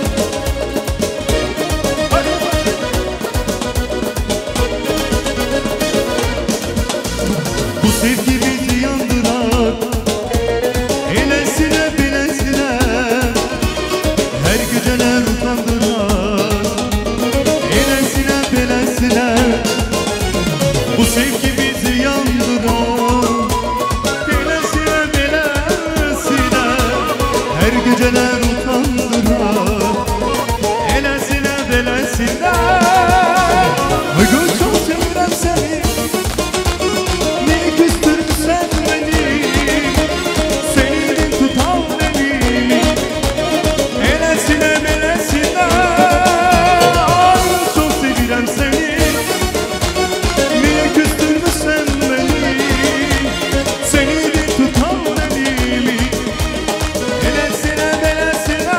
Bu sevgi bizi yandırar, elesine bilesine, her geceler utandırar, elesine bilesine. Bu sevgi bizi yandırar, elesine bilesine, her geceler utandırar, elesine bilesine. Ay gün çok sevirem seni, niye küstürmüşsen beni, senin tutan beni, elesine belesine. Ay çok sevirem seni, niye küstürmüşsen beni, senin tutan beni, elesine belesine.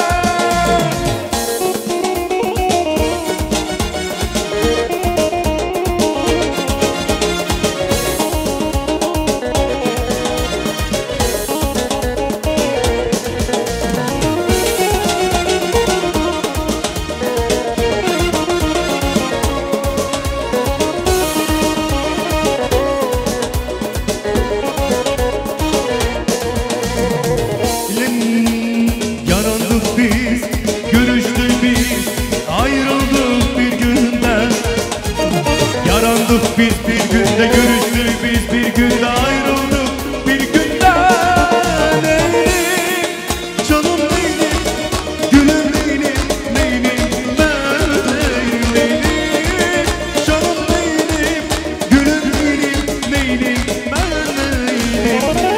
Yarandık biz, görüştük biz, ayrıldık bir günde. Yarandık biz bir günde, görüştük biz bir günde, ayrıldık bir günde. Neyim, canım neyim, gülüm neyim, neyim, ben neyim, canım neyim, gülüm neyim, neyim, ben neyim.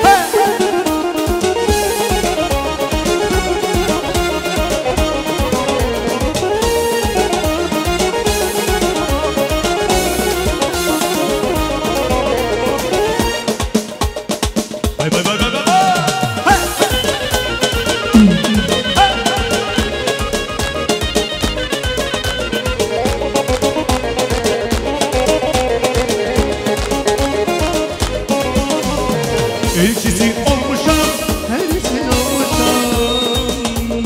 Vay vay vay vay vay. Elçisi olmuşam, elçisi olmuşam.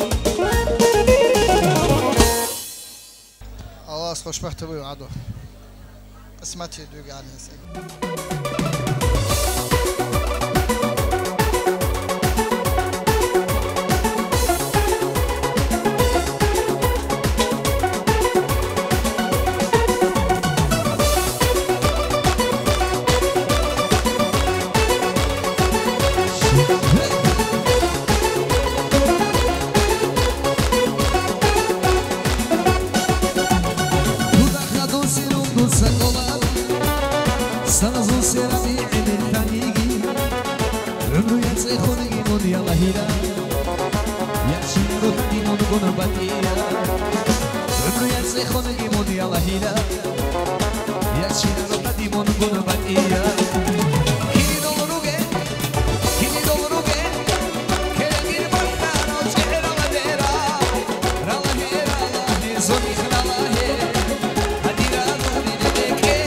Allah خوشبخت بوی عدو قسمتی دوی علیه Sana zul serami emin tanigi, ömrü yatsı khonigi mon yalahira, yaşin ruhti mon gunabatiya, ömrü yatsı khonigi mon yalahira, yaşin ruhti mon gunabatiya. Kini doluruge, kelegir bakaro chehra ladera, ralahera lahe zoni khnalahe, hadira duri deke.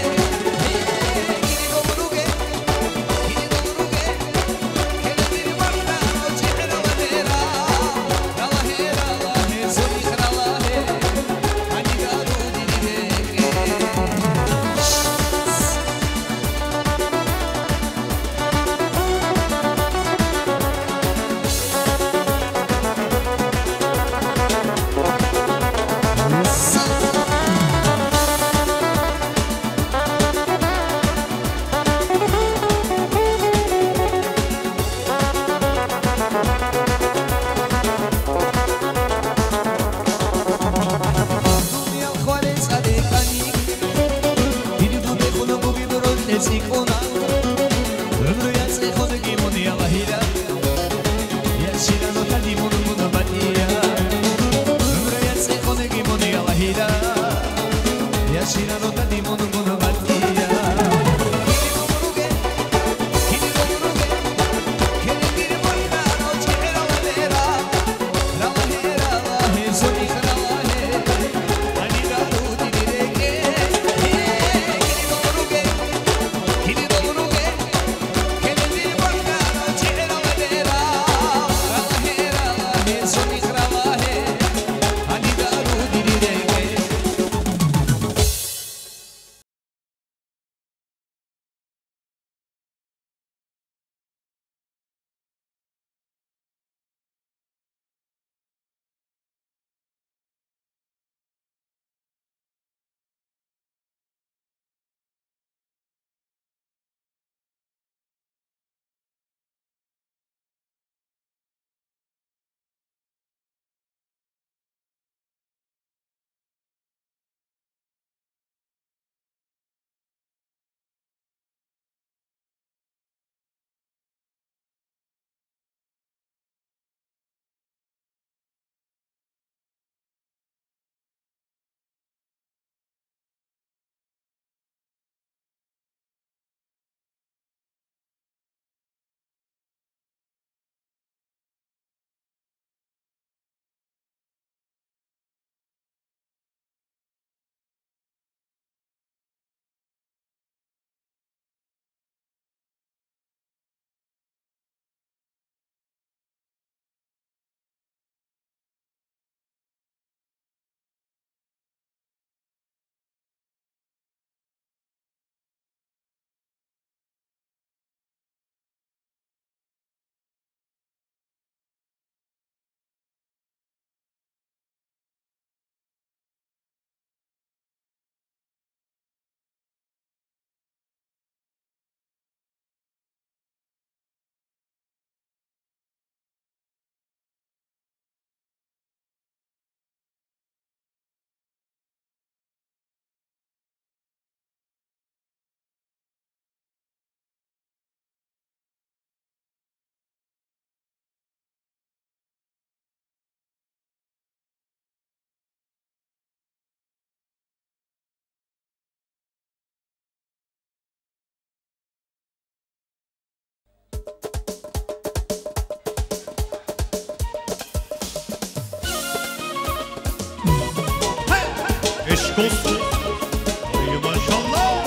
mübarek olsun. Ay maşallah.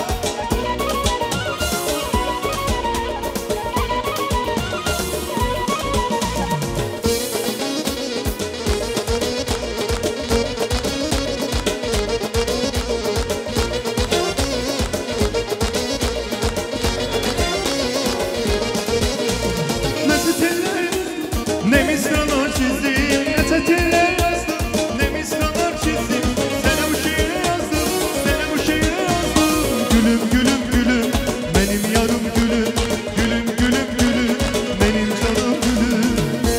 Ne misralar çizdim, ne çeteler yazdım, ne misralar çizdim, sana bu şiiri yazdım, sana bu şiiri yazdım. Gülüm gülüm gülüm, benim yarım gülüm, gülüm gülüm gülüm, benim canım gülüm.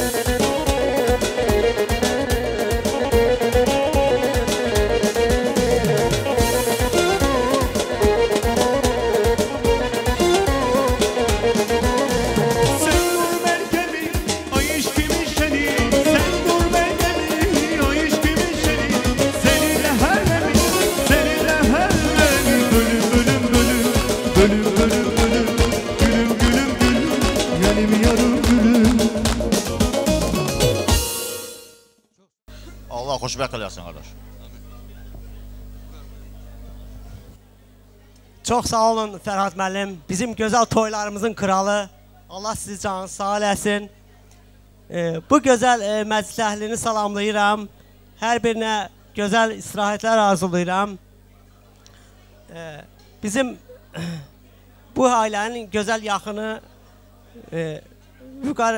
Allah xoşbəxt eləsin qardaş. Çox sağ olun Fərhad müəllim. Bizim gözəl toylarımızın kralı. Allah sizi canınız sağ eləsin. Bu gözəl məclis əhlini salamlayıram. Hər birinə gözəl istirahətlər arzulayıram. Bizim bu ailənin gözəl yaxını Vüqar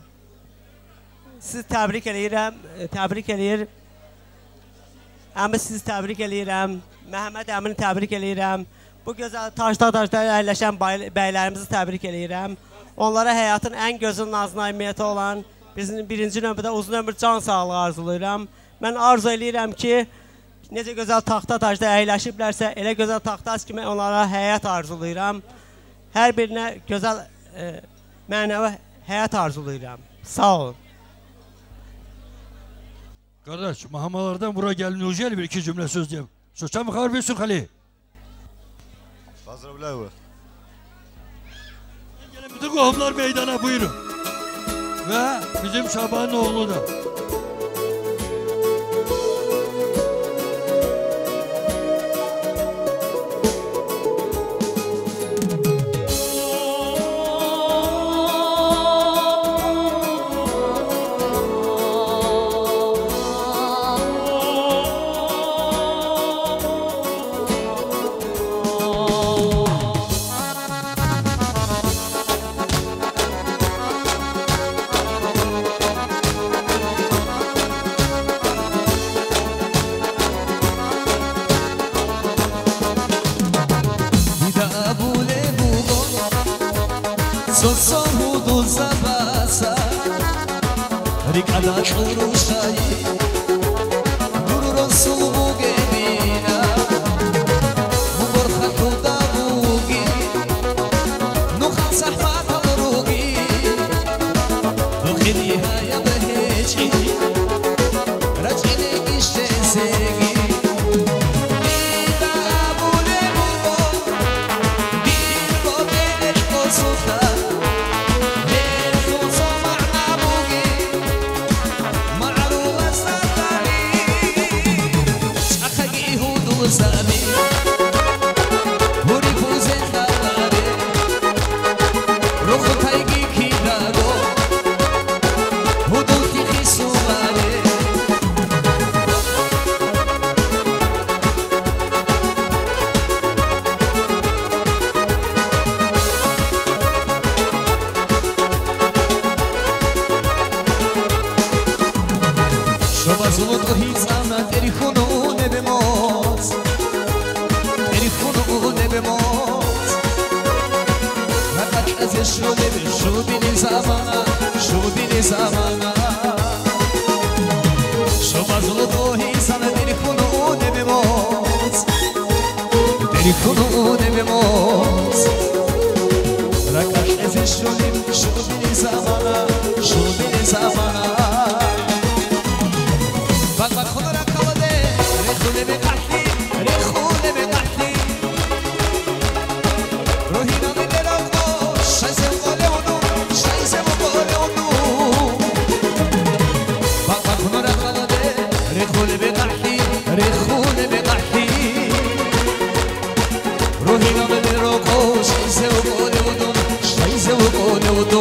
sizi təbrik eləyirəm. Təbrik eləyir. Əmi sizi təbrik eləyirəm. Məhəmməd əmini təbrik eləyirəm. Bu gözəl tacda əyləşən bəylərimizi təbrik eləyirəm. Onlara həyatın ən gözəl naznaimiyyəti olan birinci növbədə uzun ömür can sağlığı arzulayıram. Mən arzu eləyirəm ki, necə gözəl taxta tacda əyləşiblərsə, elə gözəl taxtac kimi onlara həyat arzulayıram. Hər birinə gözəl mənəvi həyat arzulayıram. Sağ olun. Kardeş, mahamalardan buraya gelin Nurcel bir iki cümle söz diyeyim. Söçen mi kadar bilsin Hali? Hazır bile bu. Gelin bütün kohumlar meydana buyurun. Ve bizim Şaban'ın oğlu da. Ricada churusai Dururo subu gemina Mubor khatu dabugi Nukhan sahmat alrugi Nukhiliha ya behechi Rajine gishte segi Ida abule mubo Dirko benesh kosuta رخول بقحي يهودو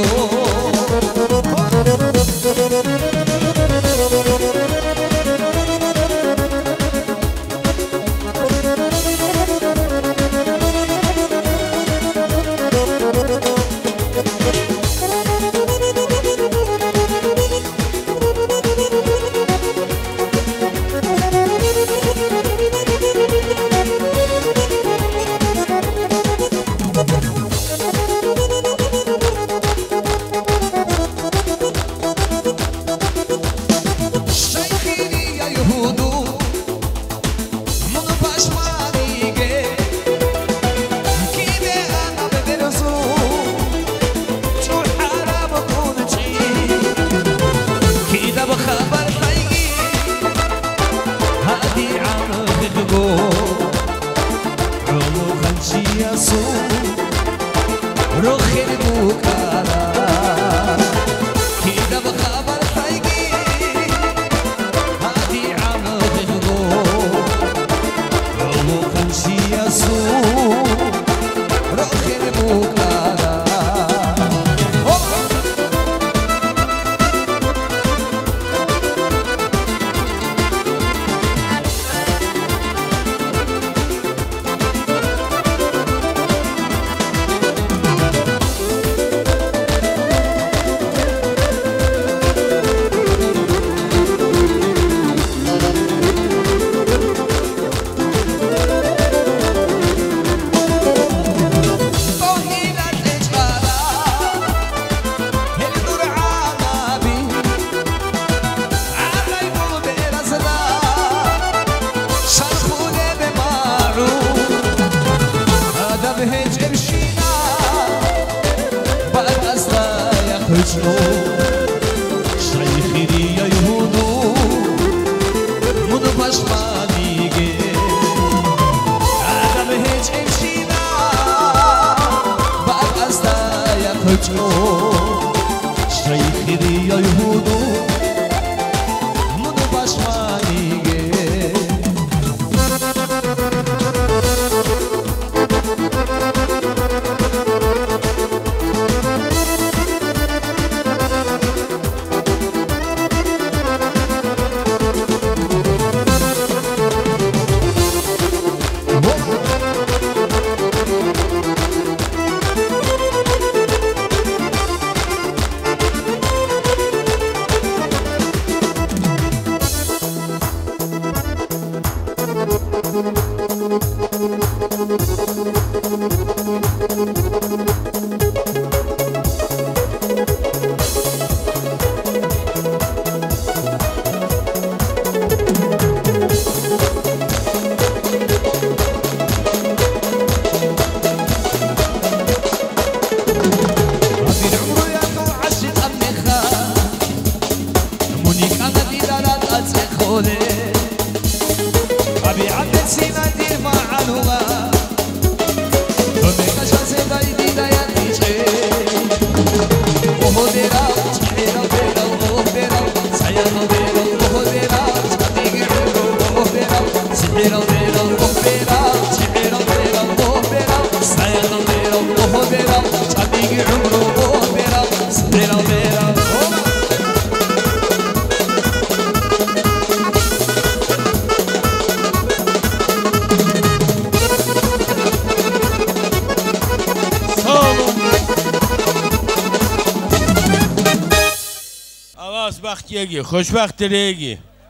Xoşbəxt diləyi,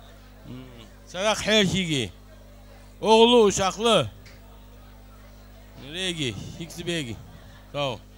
sədaq xərkigi, oğlu, uşaqlı, regi, hiksi begi, sağ ol.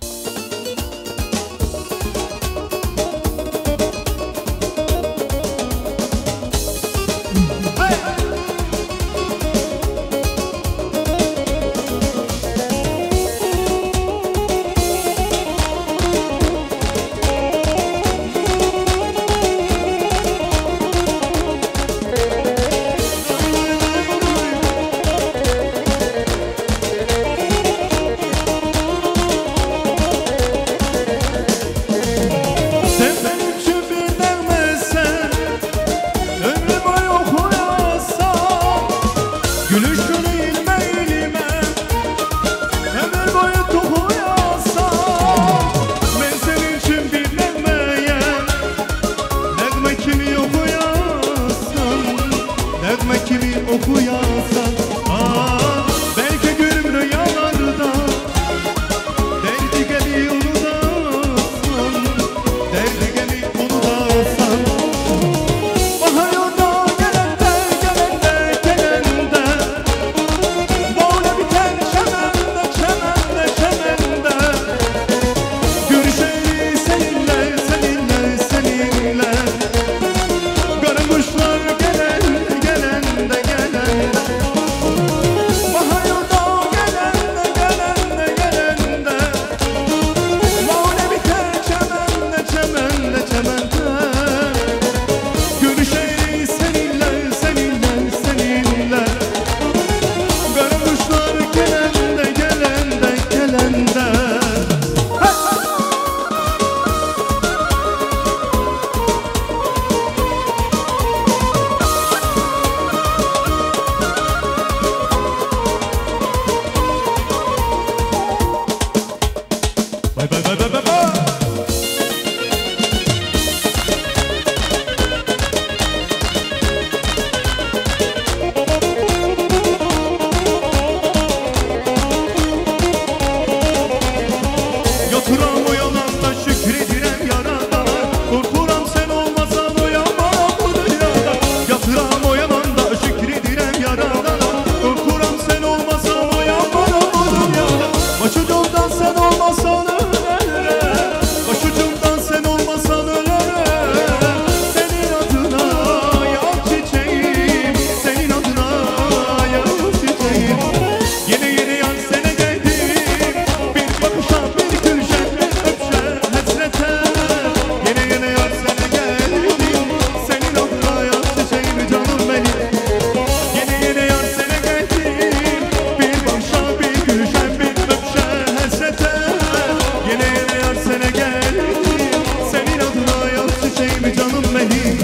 Yatıram o yalanda şükredirem yarada Korkuram sen olmasan uyanmam bu dünyada Yatıram o yalanda şükredirem yarada Korkuram sen olmasan uyanmam bu dünyada Başucumdan sen olmasan ölere Başucumdan sen olmasan ölere Senin adına yaz çiçeğim Senin adına yaz çiçeğim Yine yine yan sene geldim Bir bakışa bir gülşen bir öpşe hasrete Yine yine yan sene geldim Senin adına yaz çiçeğim canım benim Yine yine yan sene geldim Bir bakışa bir gülşen bir öpşe hasrete Yine yine yan sene geldim Senin adına yaz çiçeğim canım benim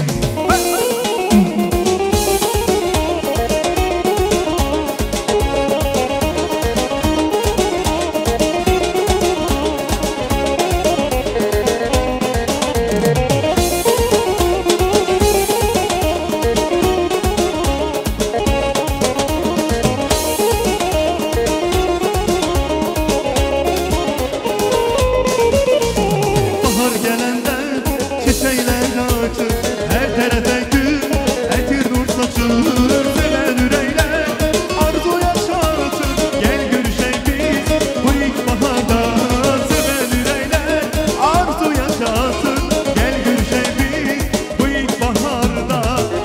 Bahar gelende çiçekler açır Her tarafa gül, etir nur saçır Seven yüreğler arzu yaşatır Gel görüşelim biz bu ilk baharda Seven yüreğler arzu yaşatır Gel görüşelim biz bu ilk baharda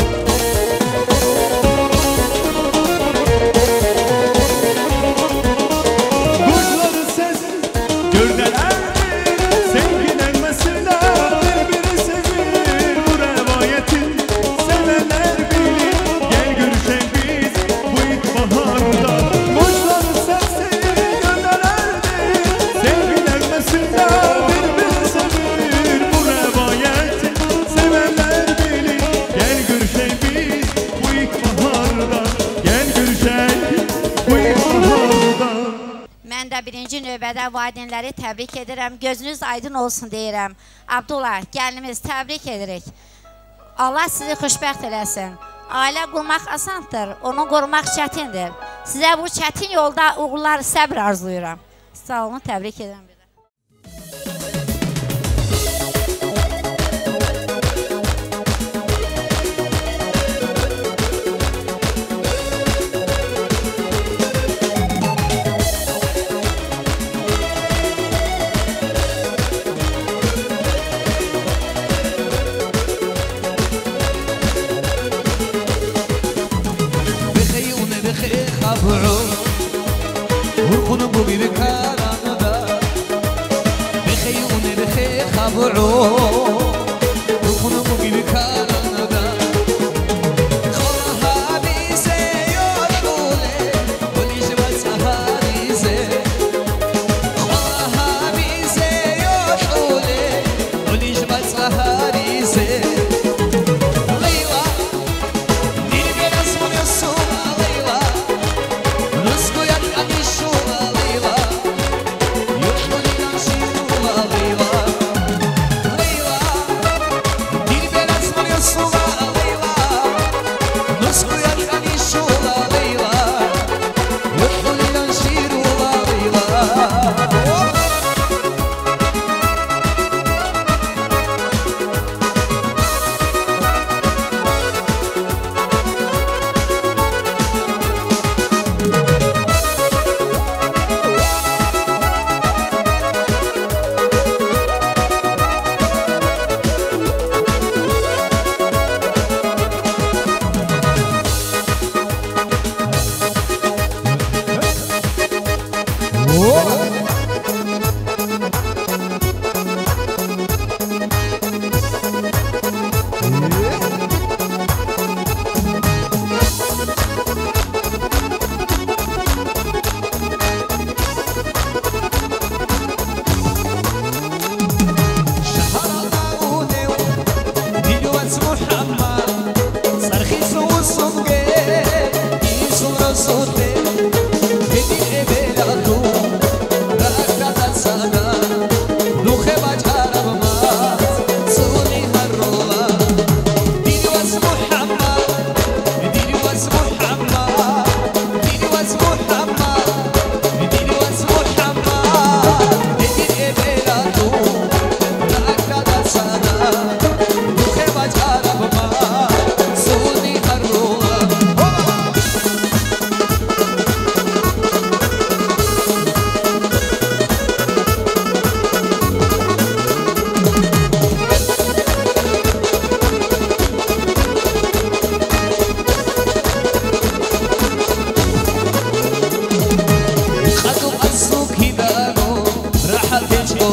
Kuşların sesi gölgeler Sevgilenmesinler birbiri sevir bu rivayeti Sevenler bilir gel görüşelim biz bu ilk baharda Kuşların sesi gönderlerdir Sevgilenmesinler birbiri sevir bu rivayeti Sevenler bilir gel görüşelim biz bu ilk baharda Gel görüşelim bu ilk baharda Mən də birinci növbədə valideynləri təbrik edirəm. Gözünüz aydın olsun deyirəm. Abdullah, gəlinimiz təbrik edirik. Allah sizi xoşbəxt eləsin. Ailə qurmaq asandır, onu qorumaq çətindir. Sizə bu çətin yolda uğurlar, səbr arzulayıram. Sağ olun, təbrik edirəm. بخيون بخي خبعو ورقون بوبي بكاراندا بخيون بخي خبعو ورقون بوبي بكاراندا خلها بيزي يوشولي وليش بسهاريزي خلها بيزي يوشولي وليش بسهاريزي Leyla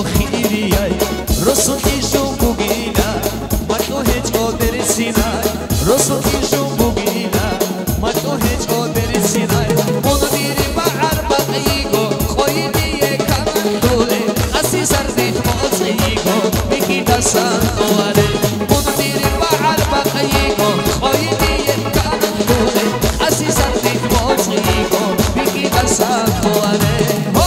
خیریای رسول ایشون بگینا مطلو هیچ قدر سینای رسول ایشون بگینا مطلو هیچ قدر سینای اونو دیری بعر بقیگو خوی دیه کمان دوله اسی سردیت موزیگو بکی دستان دواره اونو دیری بعر بقیگو خوی دیه کمان دوله اسی سردیت موزیگو بکی دستان دواره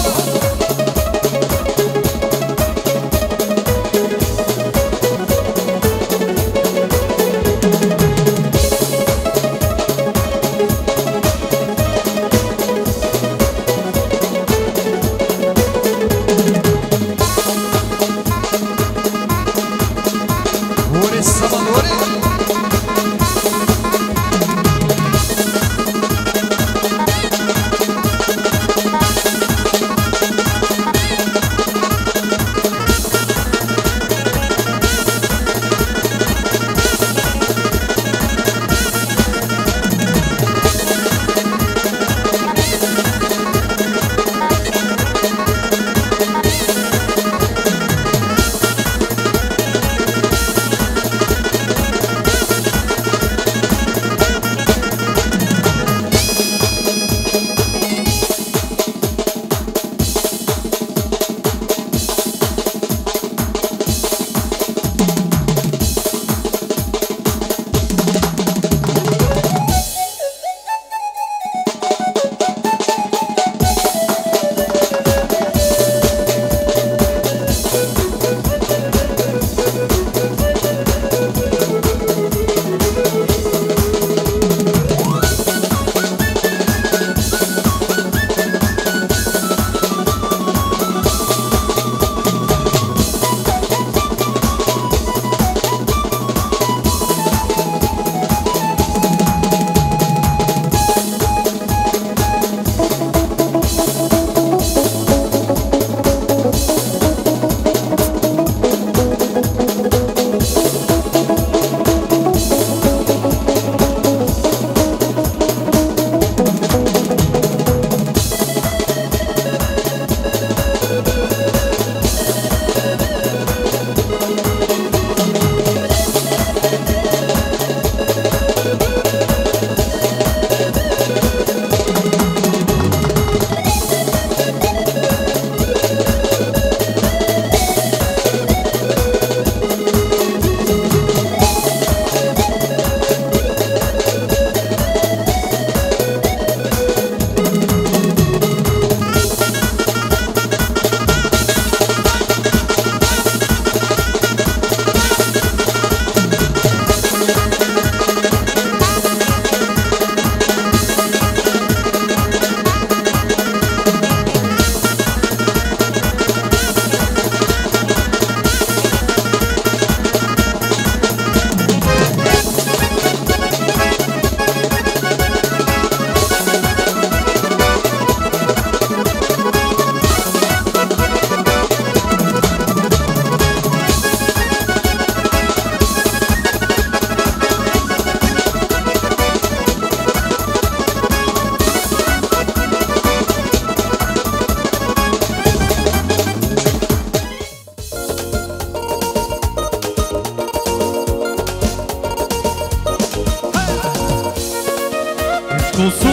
olsun.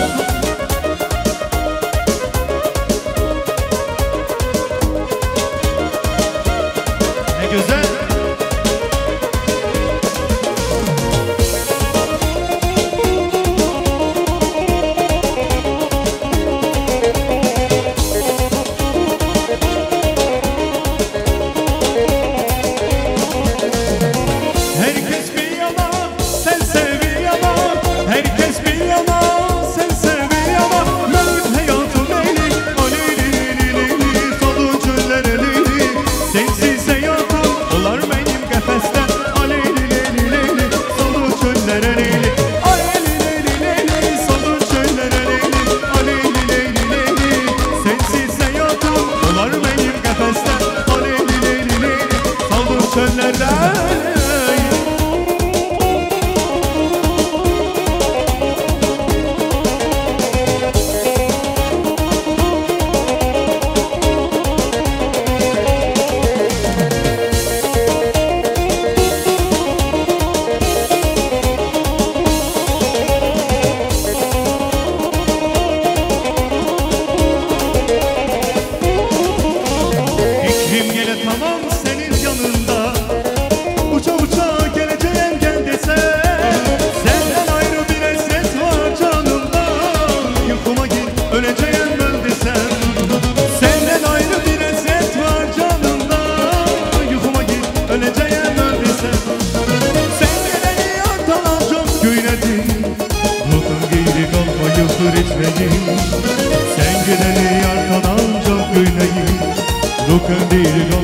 Ne güzel. Herkes bir yana, sen sev bir yana. Herkes bir yana, sen sev bir yana. Mevlüt hayatım eli, aleli, solu çöller eleli. Sensiz hayatım olar şirin